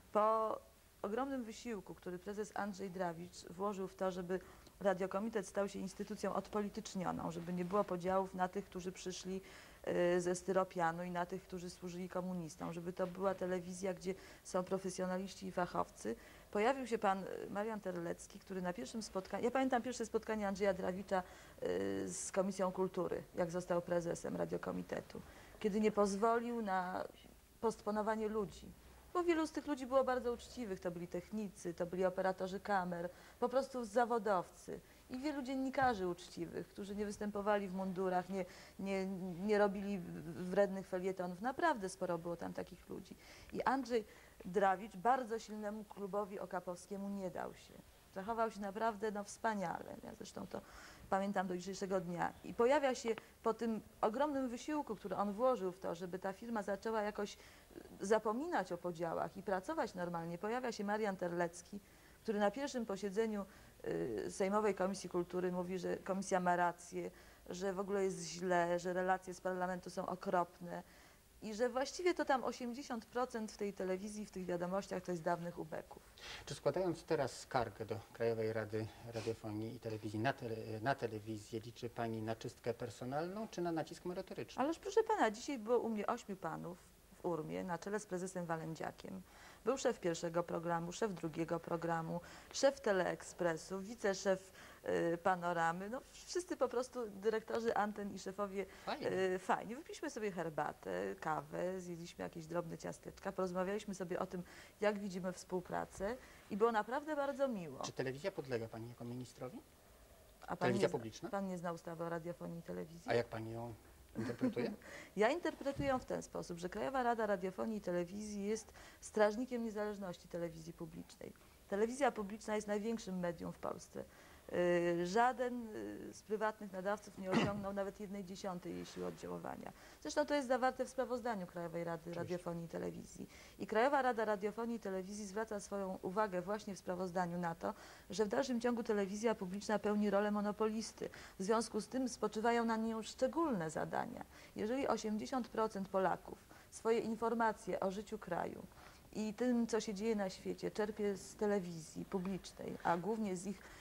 po ogromnym wysiłku, który prezes Andrzej Drawicz włożył w to, żeby Radiokomitet stał się instytucją odpolitycznioną, żeby nie było podziałów na tych, którzy przyszli y, ze styropianu i na tych, którzy służyli komunistom, żeby to była telewizja, gdzie są profesjonaliści i fachowcy. Pojawił się pan Marian Terlecki, który na pierwszym spotkaniu, ja pamiętam pierwsze spotkanie Andrzeja Drawicza y, z Komisją Kultury, jak został prezesem Radiokomitetu, kiedy nie pozwolił na postponowanie ludzi. Bo wielu z tych ludzi było bardzo uczciwych, to byli technicy, to byli operatorzy kamer, po prostu zawodowcy. I wielu dziennikarzy uczciwych, którzy nie występowali w mundurach, nie, nie, nie robili wrednych felietonów. Naprawdę sporo było tam takich ludzi. I Andrzej Drawicz bardzo silnemu klubowi okapowskiemu nie dał się. Zachował się naprawdę no, wspaniale. Ja zresztą to pamiętam do dzisiejszego dnia. I pojawia się po tym ogromnym wysiłku, który on włożył w to, żeby ta firma zaczęła jakoś zapominać o podziałach i pracować normalnie, pojawia się Marian Terlecki, który na pierwszym posiedzeniu y, Sejmowej Komisji Kultury mówi, że komisja ma rację, że w ogóle jest źle, że relacje z parlamentu są okropne i że właściwie to tam osiemdziesiąt procent w tej telewizji, w tych wiadomościach to jest dawnych ubeków. Czy składając teraz skargę do Krajowej Rady Radiofonii i Telewizji na, tele, na telewizję, liczy Pani na czystkę personalną czy na nacisk merytoryczny? Ależ proszę pana, dzisiaj było u mnie ośmiu panów w Urmie na czele z prezesem Walędziakiem. Był szef pierwszego programu, szef drugiego programu, szef Teleekspresu, wiceszef y, Panoramy. No, wszyscy po prostu dyrektorzy anten i szefowie Fajnie. y, fajnie. Wypiliśmy sobie herbatę, kawę, zjedliśmy jakieś drobne ciasteczka, porozmawialiśmy sobie o tym, jak widzimy współpracę i było naprawdę bardzo miło. Czy telewizja podlega Pani jako ministrowi? A pan telewizja nie zna- publiczna? Pan nie zna ustawy o radiofonii i telewizji? A jak Pani ją interpretuje? Ja interpretuję ją w ten sposób, że Krajowa Rada Radiofonii i Telewizji jest strażnikiem niezależności telewizji publicznej. Telewizja publiczna jest największym medium w Polsce. Yy, Żaden yy, z prywatnych nadawców nie osiągnął nawet jednej dziesiątej jej siły oddziaływania. Zresztą to jest zawarte w sprawozdaniu Krajowej Rady Radiofonii i Telewizji. I Krajowa Rada Radiofonii i Telewizji zwraca swoją uwagę właśnie w sprawozdaniu na to, że w dalszym ciągu telewizja publiczna pełni rolę monopolisty. W związku z tym spoczywają na nią szczególne zadania. Jeżeli osiemdziesiąt procent Polaków swoje informacje o życiu kraju i tym, co się dzieje na świecie, czerpie z telewizji publicznej, a głównie z ich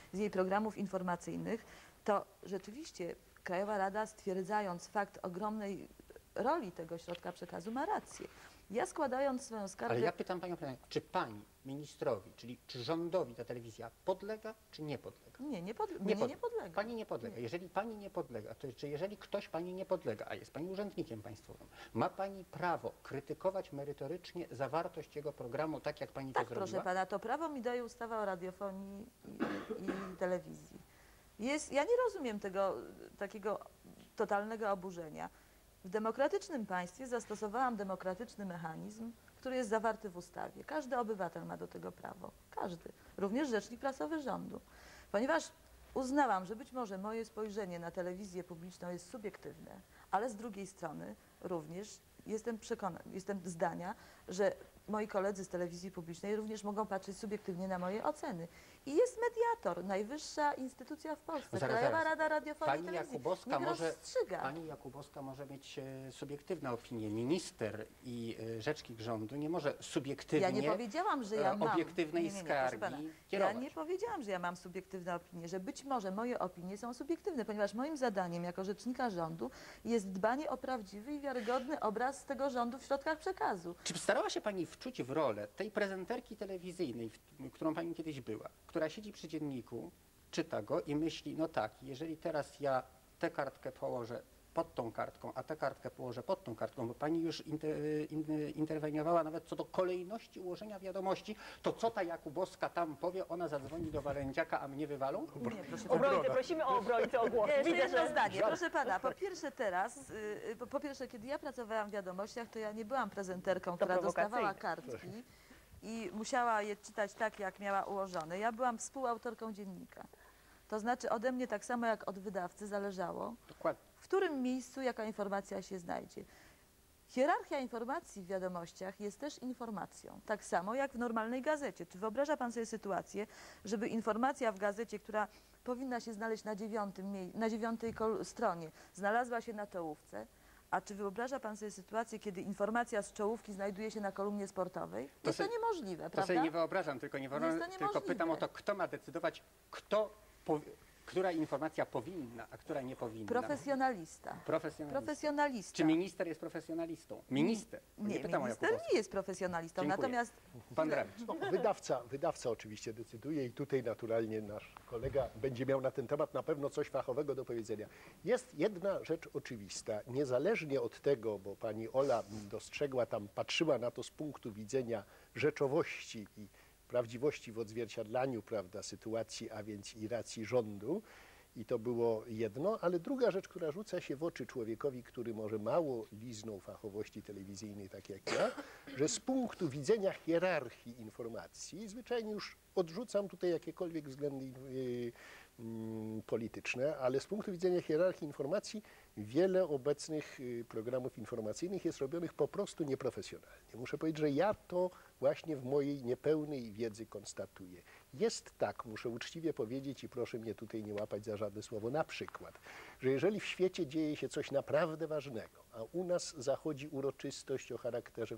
z jej programów informacyjnych, to rzeczywiście Krajowa Rada, stwierdzając fakt ogromnej roli tego środka przekazu, ma rację. Ja składając swoją skargę... Ale ja pytam panią, czy pani ministrowi, czyli czy rządowi ta telewizja podlega, czy nie podlega? Nie, nie, pod... Nie mnie pod- nie podlega. Pani nie podlega. Nie. Jeżeli pani nie podlega, to czy jeżeli ktoś pani nie podlega, a jest pani urzędnikiem państwowym, ma pani prawo krytykować merytorycznie zawartość jego programu, tak jak pani Tak, to zrobiła? proszę pana, to prawo mi daje ustawa o radiofonii i, i telewizji. Jest, ja nie rozumiem tego takiego totalnego oburzenia. W demokratycznym państwie zastosowałam demokratyczny mechanizm, który jest zawarty w ustawie. Każdy obywatel ma do tego prawo. Każdy. Również rzecznik prasowy rządu. Ponieważ uznałam, że być może moje spojrzenie na telewizję publiczną jest subiektywne, ale z drugiej strony również jestem przekonana, jestem zdania, że moi koledzy z telewizji publicznej również mogą patrzeć subiektywnie na moje oceny. I jest mediator, najwyższa instytucja w Polsce, Zaraz, Krajowa zaraz. Rada Radiofonii i Pani Telewizji. Jakubowska, Niech może, rozstrzyga. pani Jakubowska może mieć e, subiektywne opinie. Minister i e, rzecznik rządu nie może subiektywnie Ja nie powiedziałam, że ja e, mam obiektywnej nie, nie, nie, proszę skargi pana. Ja kierować. nie powiedziałam, że ja mam subiektywne opinie, że być może moje opinie są subiektywne, ponieważ moim zadaniem jako rzecznika rządu jest dbanie o prawdziwy i wiarygodny obraz tego rządu w środkach przekazu. Czy starała się pani wczuć w rolę tej prezenterki telewizyjnej, w, którą pani kiedyś była, która siedzi przy dzienniku, czyta go i myśli, no tak, jeżeli teraz ja tę kartkę położę pod tą kartką, a tę kartkę położę pod tą kartką, bo pani już inter, in, interweniowała nawet co do kolejności ułożenia wiadomości, to co ta Jakubowska tam powie, ona zadzwoni do Walędziaka, a mnie wywalą? Nie, proszę pana. Obrońcę, prosimy o obrońcę o głos. Ja jeszcze Widzę, jedno że... zdanie. Proszę pana, po pierwsze teraz, y, po, po pierwsze, kiedy ja pracowałam w wiadomościach, to ja nie byłam prezenterką, która dostawała prowokacyjne. kartki i musiała je czytać tak, jak miała ułożone. Ja byłam współautorką dziennika. To znaczy ode mnie tak samo jak od wydawcy zależało, Dokładnie. w którym miejscu jaka informacja się znajdzie. Hierarchia informacji w wiadomościach jest też informacją, tak samo jak w normalnej gazecie. Czy wyobraża pan sobie sytuację, żeby informacja w gazecie, która powinna się znaleźć na, dziewiątym, mie- na dziewiątej kol- stronie, znalazła się na czołówce? A czy wyobraża pan sobie sytuację, kiedy informacja z czołówki znajduje się na kolumnie sportowej? To Jest to se- niemożliwe, To prawda? sobie nie wyobrażam, tylko, nie Jest wyobrażam, to tylko niemożliwe. pytam o to, kto ma decydować, kto powie, która informacja powinna, a która nie powinna. Profesjonalista. Profesjonalista. Profesjonalista. Czy minister jest profesjonalistą? Minister. Nie, pytam minister o Jakubowską. nie jest profesjonalistą, Dziękuję. natomiast Pan Drawicz. No, wydawca, wydawca oczywiście decyduje i tutaj naturalnie nasz kolega będzie miał na ten temat na pewno coś fachowego do powiedzenia. Jest jedna rzecz oczywista, niezależnie od tego, bo pani Ola dostrzegła tam, patrzyła na to z punktu widzenia rzeczowości i prawdziwości w odzwierciedlaniu, prawda, sytuacji, a więc i racji rządu. I to było jedno, ale druga rzecz, która rzuca się w oczy człowiekowi, który może mało liznął fachowości telewizyjnej, tak jak ja, że z punktu widzenia hierarchii informacji, zwyczajnie już odrzucam tutaj jakiekolwiek względy yy, yy, polityczne, ale z punktu widzenia hierarchii informacji wiele obecnych yy, programów informacyjnych jest robionych po prostu nieprofesjonalnie. Muszę powiedzieć, że ja to właśnie w mojej niepełnej wiedzy konstatuję. Jest tak, muszę uczciwie powiedzieć i proszę mnie tutaj nie łapać za żadne słowo, na przykład, że jeżeli w świecie dzieje się coś naprawdę ważnego, a u nas zachodzi uroczystość o charakterze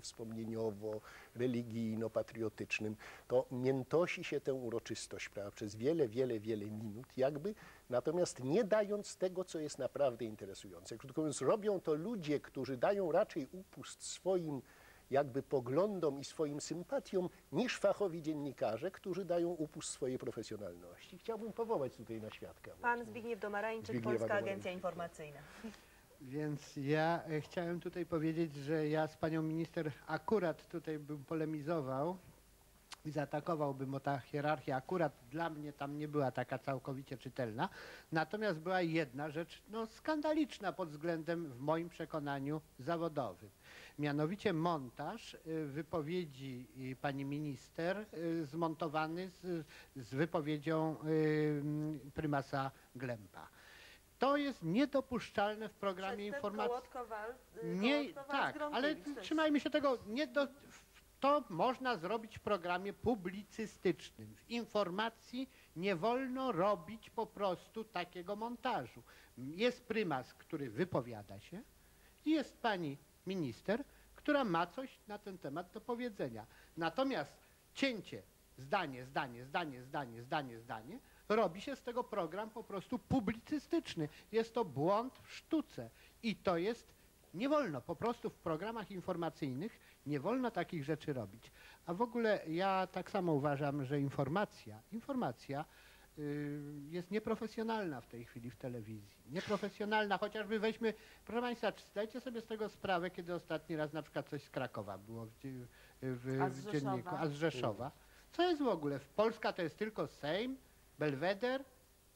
wspomnieniowo-religijno-patriotycznym, to miętosi się tę uroczystość, prawda, przez wiele, wiele, wiele minut jakby, natomiast nie dając tego, co jest naprawdę interesujące. Krótko mówiąc, robią to ludzie, którzy dają raczej upust swoim jakby poglądom i swoim sympatiom, niż fachowi dziennikarze, którzy dają upust swojej profesjonalności. Chciałbym powołać tutaj na świadka. Pan właśnie. Zbigniew Domarańczyk, Zbigniewa Polska Domarańczyka. Agencja Informacyjna. Więc ja e, chciałem tutaj powiedzieć, że ja z panią minister akurat tutaj bym polemizował i zaatakowałbym o ta hierarchia. Akurat dla mnie tam nie była taka całkowicie czytelna. Natomiast była jedna rzecz no, skandaliczna pod względem, w moim przekonaniu, zawodowym. Mianowicie montaż y, wypowiedzi y, pani minister y, zmontowany z, z wypowiedzią y, prymasa Glempa. To jest niedopuszczalne w programie informacji. Nie, tak, ale trzymajmy się tego. Nie do, to można zrobić w programie publicystycznym. W informacji nie wolno robić po prostu takiego montażu. Jest prymas, który wypowiada się i jest pani minister, która ma coś na ten temat do powiedzenia. Natomiast cięcie, zdanie, zdanie, zdanie, zdanie, zdanie, zdanie to robi się z tego program po prostu publicystyczny. Jest to błąd w sztuce i to jest, nie wolno, po prostu w programach informacyjnych nie wolno takich rzeczy robić. A w ogóle ja tak samo uważam, że informacja, informacja y, jest nieprofesjonalna w tej chwili w telewizji. Nieprofesjonalna, chociażby weźmy, proszę Państwa, czy zdajcie sobie z tego sprawę, kiedy ostatni raz na przykład coś z Krakowa było w, dzie- w, A z w dzienniku, Rzeszowa? a z Rzeszowa. Co jest w ogóle? W Polska to jest tylko Sejm, Belweder.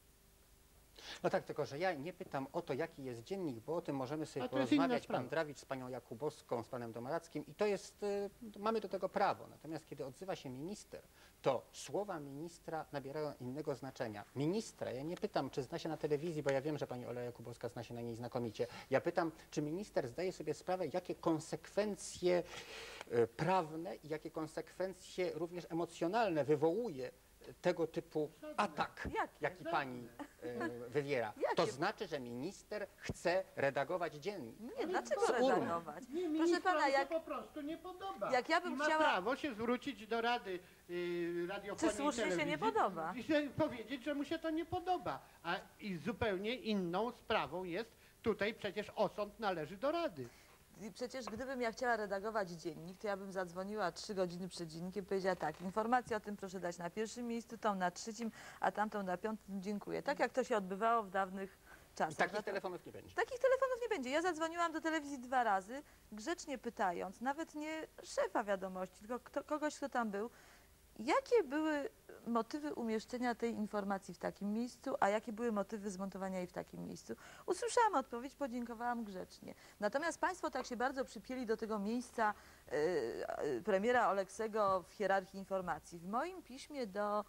No tak, tylko że ja nie pytam o to, jaki jest dziennik, bo o tym możemy sobie A to jest inna porozmawiać, sprawa. pan Drawicz z panią Jakubowską, z panem Domarackim i to jest, y, mamy do tego prawo. Natomiast kiedy odzywa się minister, to słowa ministra nabierają innego znaczenia. Ministra, ja nie pytam, czy zna się na telewizji, bo ja wiem, że pani Ola Jakubowska zna się na niej znakomicie. Ja pytam, czy minister zdaje sobie sprawę, jakie konsekwencje y, prawne i jakie konsekwencje również emocjonalne wywołuje tego typu atak, Jakie? jaki pani y, wywiera. Jakie? To znaczy, że minister chce redagować dziennik. Nie, dlaczego z urną. redagować? Nie, Proszę ministrowi pana, się jak, po prostu nie podoba. jak ja bym I ma chciała- prawo się zwrócić do Rady y, Radiofonii Czy słusznie i się Telewizji nie podoba? i się powiedzieć, że mu się to nie podoba. A i zupełnie inną sprawą jest, tutaj przecież osąd należy do Rady. I przecież gdybym ja chciała redagować dziennik, to ja bym zadzwoniła trzy godziny przed dziennikiem i powiedziała tak, informację o tym proszę dać na pierwszym miejscu, tą na trzecim, a tamtą na piątym, dziękuję. Tak jak to się odbywało w dawnych czasach. I takich No to- telefonów nie będzie. Takich telefonów nie będzie. Ja zadzwoniłam do telewizji dwa razy, grzecznie pytając, nawet nie szefa wiadomości, tylko kto, kogoś, kto tam był, jakie były motywy umieszczenia tej informacji w takim miejscu, a jakie były motywy zmontowania jej w takim miejscu. Usłyszałam odpowiedź, podziękowałam grzecznie. Natomiast państwo tak się bardzo przypięli do tego miejsca y, y, premiera Oleksego w hierarchii informacji. W moim piśmie do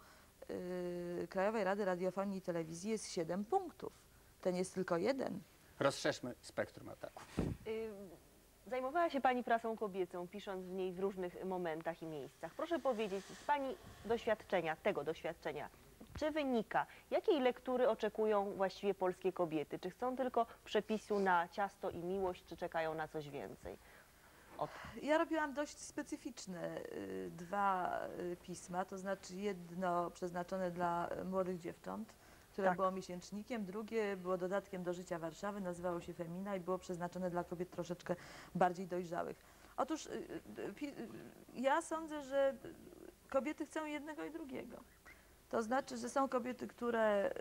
y, Krajowej Rady Radiofonii i Telewizji jest siedem punktów. Ten jest tylko jeden. Rozszerzmy spektrum ataku. Y, Zajmowała się Pani prasą kobiecą, pisząc w niej w różnych momentach i miejscach. Proszę powiedzieć, z Pani doświadczenia, tego doświadczenia, czy wynika, jakiej lektury oczekują właściwie polskie kobiety? Czy chcą tylko przepisu na ciasto i miłość, czy czekają na coś więcej? Od... Ja robiłam dość specyficzne y, dwa y, pisma, to znaczy jedno przeznaczone dla y, młodych dziewcząt, które Tak. było miesięcznikiem, drugie było dodatkiem do Życia Warszawy, nazywało się Femina i było przeznaczone dla kobiet troszeczkę bardziej dojrzałych. Otóż y, y, pi- y, ja sądzę, że kobiety chcą jednego i drugiego. To znaczy, że są kobiety, które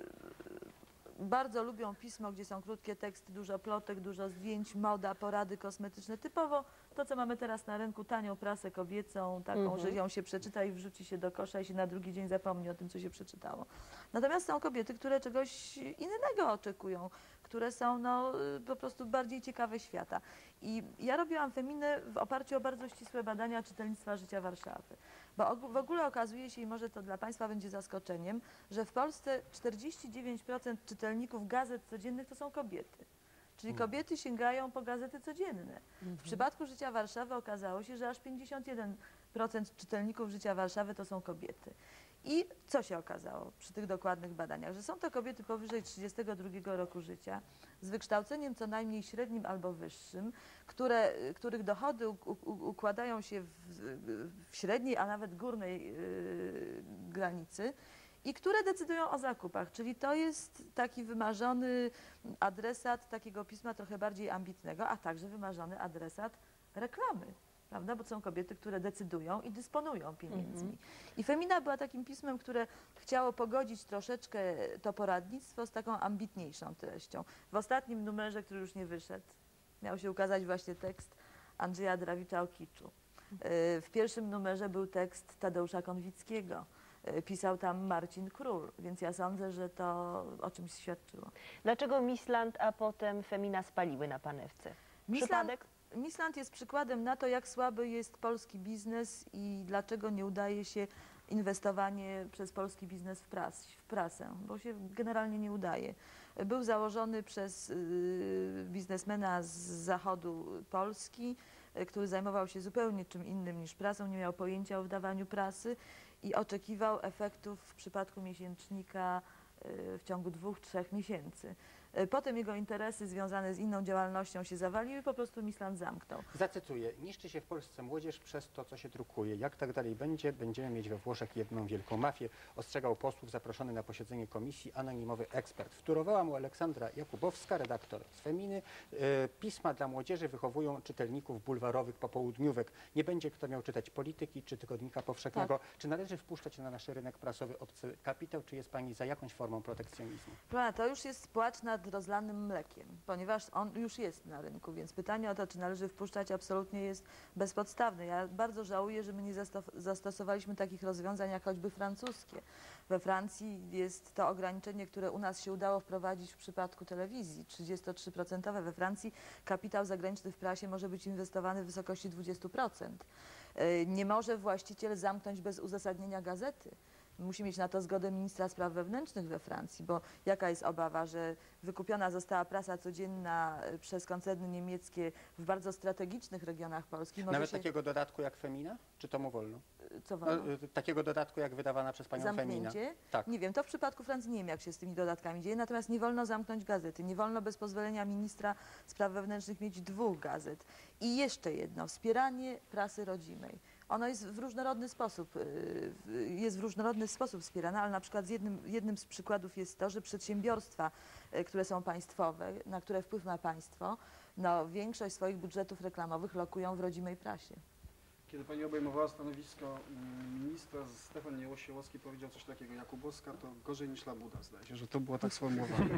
y, bardzo lubią pismo, gdzie są krótkie teksty, dużo plotek, dużo zdjęć, moda, porady kosmetyczne. Typowo to, co mamy teraz na rynku, tanią prasę kobiecą, taką, Mhm. że ją się przeczyta i wrzuci się do kosza i się na drugi dzień zapomni o tym, co się przeczytało. Natomiast są kobiety, które czegoś innego oczekują, które są no, y, po prostu bardziej ciekawe świata. I ja robiłam Feminę w oparciu o bardzo ścisłe badania czytelnictwa Życia Warszawy. Bo og- w ogóle okazuje się, i może to dla Państwa będzie zaskoczeniem, że w Polsce czterdzieści dziewięć procent czytelników gazet codziennych to są kobiety. Czyli kobiety sięgają po gazety codzienne. W przypadku Życia Warszawy okazało się, że aż pięćdziesiąt jeden procent czytelników Życia Warszawy to są kobiety. I co się okazało przy tych dokładnych badaniach? Że są to kobiety powyżej trzydziestego drugiego roku życia, z wykształceniem co najmniej średnim albo wyższym, które, których dochody u, u, układają się w, w średniej, a nawet górnej yy, granicy i które decydują o zakupach. Czyli to jest taki wymarzony adresat takiego pisma trochę bardziej ambitnego, a także wymarzony adresat reklamy. Prawda? Bo są kobiety, które decydują i dysponują pieniędzmi. I Femina była takim pismem, które chciało pogodzić troszeczkę to poradnictwo z taką ambitniejszą treścią. W ostatnim numerze, który już nie wyszedł, miał się ukazać właśnie tekst Andrzeja Drawicza o kiczu. Yy, W pierwszym numerze był tekst Tadeusza Konwickiego. Yy, Pisał tam Marcin Król, więc ja sądzę, że to o czymś świadczyło. Dlaczego Misland, a potem Femina spaliły na panewce? Misland, Przypadek? Misland jest przykładem na to, jak słaby jest polski biznes i dlaczego nie udaje się inwestowanie przez polski biznes w, pras, w prasę, bo się generalnie nie udaje. Był założony przez y, biznesmena z zachodu Polski, y, który zajmował się zupełnie czym innym niż prasą, nie miał pojęcia o wydawaniu prasy i oczekiwał efektów w przypadku miesięcznika y, w ciągu dwóch, trzech miesięcy. Y, Potem jego interesy związane z inną działalnością się zawaliły, po prostu Misland zamknął. Zacytuję. Niszczy się w Polsce młodzież przez to, co się drukuje. Jak tak dalej będzie, będziemy mieć we Włoszech jedną wielką mafię. Ostrzegał posłów zaproszony na posiedzenie komisji anonimowy ekspert. Wtórowała mu Aleksandra Jakubowska, redaktor z Feminy. E, pisma dla młodzieży wychowują czytelników bulwarowych popołudniówek. Nie będzie kto miał czytać Polityki czy Tygodnika Powszechnego. Tak. Czy należy wpuszczać na nasz rynek prasowy obcy kapitał, czy jest pani za jakąś formą protekcjonizmu? Proszę, to już jest płacz nad rozlanym mlekiem, ponieważ on już jest na rynku, więc pytanie o to, czy należy wpuszczać, absolutnie jest bezpodstawne. Ja bardzo żałuję, że my nie zasto zastosowaliśmy takich rozwiązań jak choćby francuskie. We Francji jest to ograniczenie, które u nas się udało wprowadzić w przypadku telewizji, trzydzieści trzy procent. We Francji kapitał zagraniczny w prasie może być inwestowany w wysokości dwadzieścia procent. Nie może właściciel zamknąć bez uzasadnienia gazety. Musi mieć na to zgodę ministra spraw wewnętrznych we Francji, bo jaka jest obawa, że wykupiona została prasa codzienna przez koncerny niemieckie w bardzo strategicznych regionach Polski. Może Nawet się... takiego dodatku jak Femina? Czy to mu wolno? Co wolno? No, y, takiego dodatku jak wydawana przez panią Femina? Zamknięcie? Tak. Nie wiem, to w przypadku Francji nie wiem, jak się z tymi dodatkami dzieje, natomiast nie wolno zamknąć gazety, nie wolno bez pozwolenia ministra spraw wewnętrznych mieć dwóch gazet. I jeszcze jedno, wspieranie prasy rodzimej. Ono jest w różnorodny sposób, y, jest w różnorodny sposób wspierane, ale na przykład z jednym, jednym z przykładów jest to, że przedsiębiorstwa, y, które są państwowe, na które wpływ ma państwo, no, większość swoich budżetów reklamowych lokują w rodzimej prasie. Kiedy pani obejmowała stanowisko mm, ministra, Stefan Niełosiłowski powiedział coś takiego: Jakubowska to gorzej niż labuda, zdaje się, że to było tak sformułowane.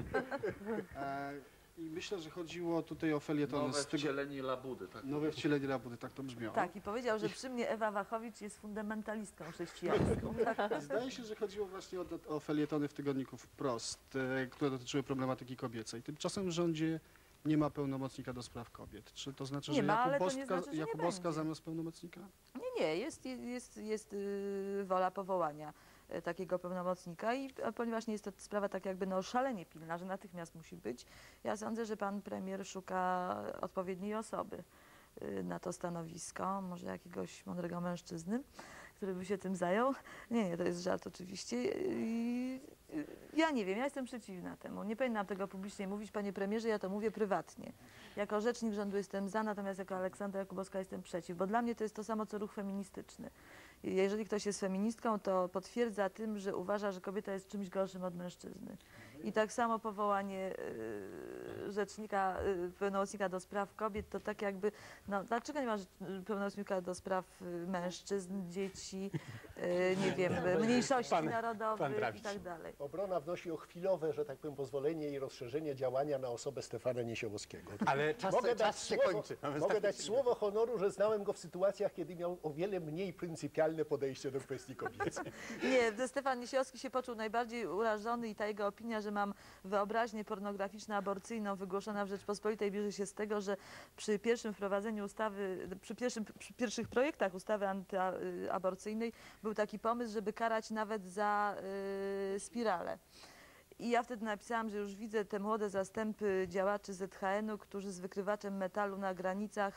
E, I myślę, że chodziło tutaj o felietony. Nowe z tego- wcielenie labudy. Tak? Nowe wcielenie labudy, tak to brzmiało. Tak, i powiedział, że przy mnie Ewa Wachowicz jest fundamentalistką chrześcijańską. I zdaje się, że chodziło właśnie o, o felietony w tygodniku Wprost, e, które dotyczyły problematyki kobiecej. Tymczasem w rządzie nie ma pełnomocnika do spraw kobiet. Czy to znaczy, Nie że ma, ale to nie Jakubowska, znaczy, że nie Jakubowska będzie. zamiast pełnomocnika? Nie, nie, jest, jest, jest y, wola powołania y, takiego pełnomocnika i a ponieważ nie jest to sprawa tak jakby no szalenie pilna, że natychmiast musi być, ja sądzę, że pan premier szuka odpowiedniej osoby y, na to stanowisko, może jakiegoś mądrego mężczyzny, który by się tym zajął. Nie, nie, to jest żart oczywiście. I, y, ja nie wiem, ja jestem przeciwna temu. Nie powinnam tego publicznie mówić, panie premierze, ja to mówię prywatnie. Jako rzecznik rządu jestem za, natomiast jako Aleksandra Jakubowska jestem przeciw, bo dla mnie to jest to samo, co ruch feministyczny. Jeżeli ktoś jest feministką, to potwierdza tym, że uważa, że kobieta jest czymś gorszym od mężczyzny. I tak samo powołanie y, rzecznika, y, pełnomocnika do spraw kobiet, to tak jakby, no dlaczego nie ma rzecz- pełnomocnika do spraw y, mężczyzn, dzieci, y, nie wiem, mniejszości Pan- pan narodowych i Drawicz. tak dalej. Obrona wnosi o chwilowe, że tak powiem, pozwolenie i rozszerzenie działania na osobę Stefana Niesiołowskiego. Ale czas, Mogę dać, czas się słowo, kończy. Mamy mogę dać ostatni- słowo honoru, że znałem go w sytuacjach, kiedy miał o wiele mniej pryncypialne podejście do kwestii kobiecych. Nie, Stefan Niesiowski się poczuł najbardziej urażony i ta jego opinia, że mam wyobraźnię pornograficzno-aborcyjną wygłoszona w Rzeczpospolitej, bierze się z tego, że przy pierwszym wprowadzeniu ustawy, przy, pierwszym, przy pierwszych projektach ustawy antyaborcyjnej był taki pomysł, żeby karać nawet za y, spiralę. I ja wtedy napisałam, że już widzę te młode zastępy działaczy Z H N u, którzy z wykrywaczem metalu na granicach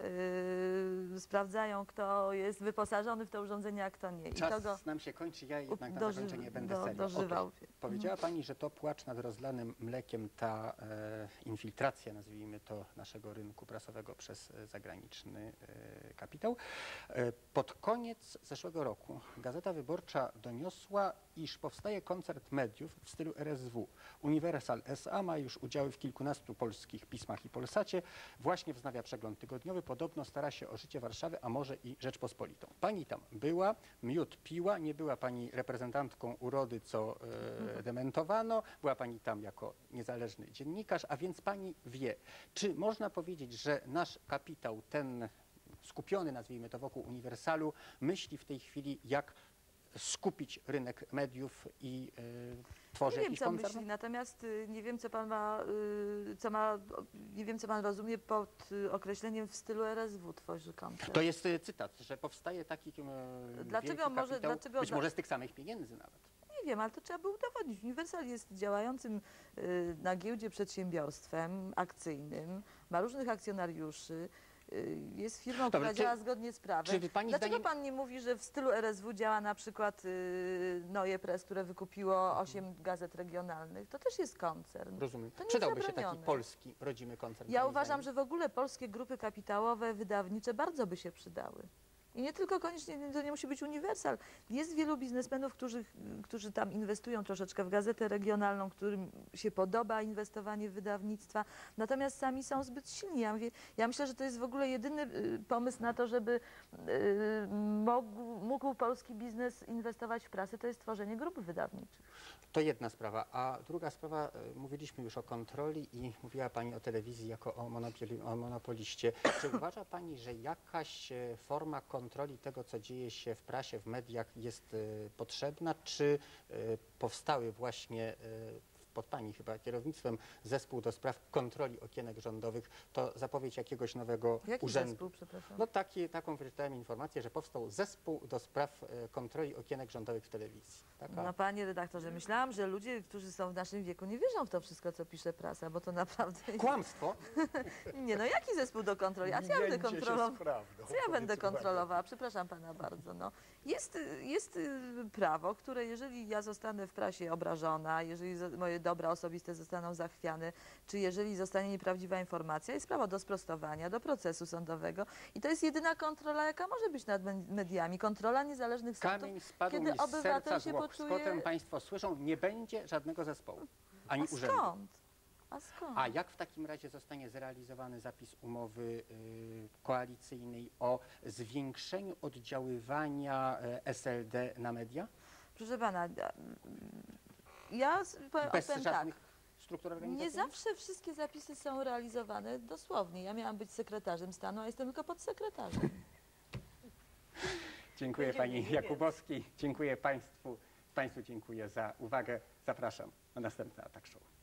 yy, sprawdzają, kto jest wyposażony w te urządzenia, a kto nie. I to Czas go nam się kończy, ja jednak na doży- zakończenie będę do- serio. dożywał. Okej. Powiedziała pani, że to płacz nad rozlanym mlekiem, ta e, infiltracja, nazwijmy to, naszego rynku prasowego przez e, zagraniczny e, kapitał. E, pod koniec zeszłego roku Gazeta Wyborcza doniosła, iż powstaje koncert mediów w stylu R S W. Uniwersal S A ma już udziały w kilkunastu polskich pismach i Polsacie. Właśnie wznawia przegląd tygodniowy. Podobno stara się o życie Warszawy, a może i Rzeczpospolitą. Pani tam była, miód piła, nie była pani reprezentantką urody, co e, dementowano. Była pani tam jako niezależny dziennikarz, a więc pani wie, czy można powiedzieć, że nasz kapitał, ten skupiony, nazwijmy to, wokół Uniwersalu, myśli w tej chwili, jak skupić rynek mediów i y, tworzy nie wiem, jakiś co koncern? myśli, natomiast y, nie wiem, co pan ma, y, co ma, nie wiem, co pan rozumie pod y, określeniem w stylu R S W tworzy koncert. To jest y, cytat, że powstaje taki y, Dlaczego wielki może- kapitał, dlaczego być dla- może z tych samych pieniędzy nawet. Nie wiem, ale to trzeba by udowodnić. Uniwersal jest działającym y, na giełdzie przedsiębiorstwem akcyjnym, ma różnych akcjonariuszy. y, jest firmą, Dobrze, która czy- działa zgodnie z prawem. czy pani Dlaczego zdaniem- pan nie mówi, że w stylu R S W działa na przykład y, Neue Press, które wykupiło osiem gazet regionalnych? To też jest koncern. Rozumiem. To nie Przydałby jest się taki zabronione. polski, rodzimy koncern. Ja pani uważam, zdaniem? że w ogóle polskie grupy kapitałowe, wydawnicze bardzo by się przydały. I nie tylko koniecznie, to nie musi być uniwersal. Jest wielu biznesmenów, którzy, którzy tam inwestują troszeczkę w gazetę regionalną, którym się podoba inwestowanie w wydawnictwa, natomiast sami są zbyt silni. Ja, mówię, ja myślę, że to jest w ogóle jedyny y, pomysł na to, żeby y, mógł, mógł polski biznes inwestować w prasę, to jest tworzenie grup wydawniczych. To jedna sprawa. A druga sprawa, e, mówiliśmy już o kontroli i mówiła Pani o telewizji jako o, monopoli, o monopoliście. Czy uważa Pani, że jakaś e, forma kontroli tego, co dzieje się w prasie, w mediach jest e, potrzebna? Czy e, powstały właśnie e, pod Pani chyba kierownictwem zespół do spraw kontroli okienek rządowych? To zapowiedź jakiegoś nowego Jaki urzędu. zespół, przepraszam? No taki, taką wyczytałem informację, że powstał zespół do spraw e, kontroli okienek rządowych w telewizji. Taka... No panie redaktorze, myślałam, że ludzie, którzy są w naszym wieku nie wierzą w to wszystko, co pisze prasa, bo to naprawdę... Kłamstwo? Nie no, jaki zespół do kontroli? A co ja będę Mięcie się z kontrolowała? prawdą, Co ja będę powiedzmy kontrolowała? Przepraszam pana bardzo. No. Jest, jest y, prawo, które jeżeli ja zostanę w prasie obrażona, jeżeli zo- moje dobra osobiste zostaną zachwiane, czy jeżeli zostanie nieprawdziwa informacja, jest prawo do sprostowania, do procesu sądowego i to jest jedyna kontrola, jaka może być nad me- mediami. Kontrola niezależnych sądów. Kamień spadł kiedy mi z obywatel serca się zwłok. poczuje- Potem Państwo słyszą, nie będzie żadnego zespołu, ani A urzędu. skąd? A skąd? A jak w takim razie zostanie zrealizowany zapis umowy y, koalicyjnej o zwiększeniu oddziaływania y, S L D na media? Proszę pana, ja s- powiem Bez powiem tak. żadnych struktur Nie organizacyjnych? zawsze wszystkie zapisy są realizowane dosłownie. Ja miałam być sekretarzem stanu, a jestem tylko podsekretarzem. Dziękuję Będziemy Pani wiedzieć. Jakubowskiej, dziękuję Państwu, Państwu dziękuję za uwagę. Zapraszam na następny Atak Show.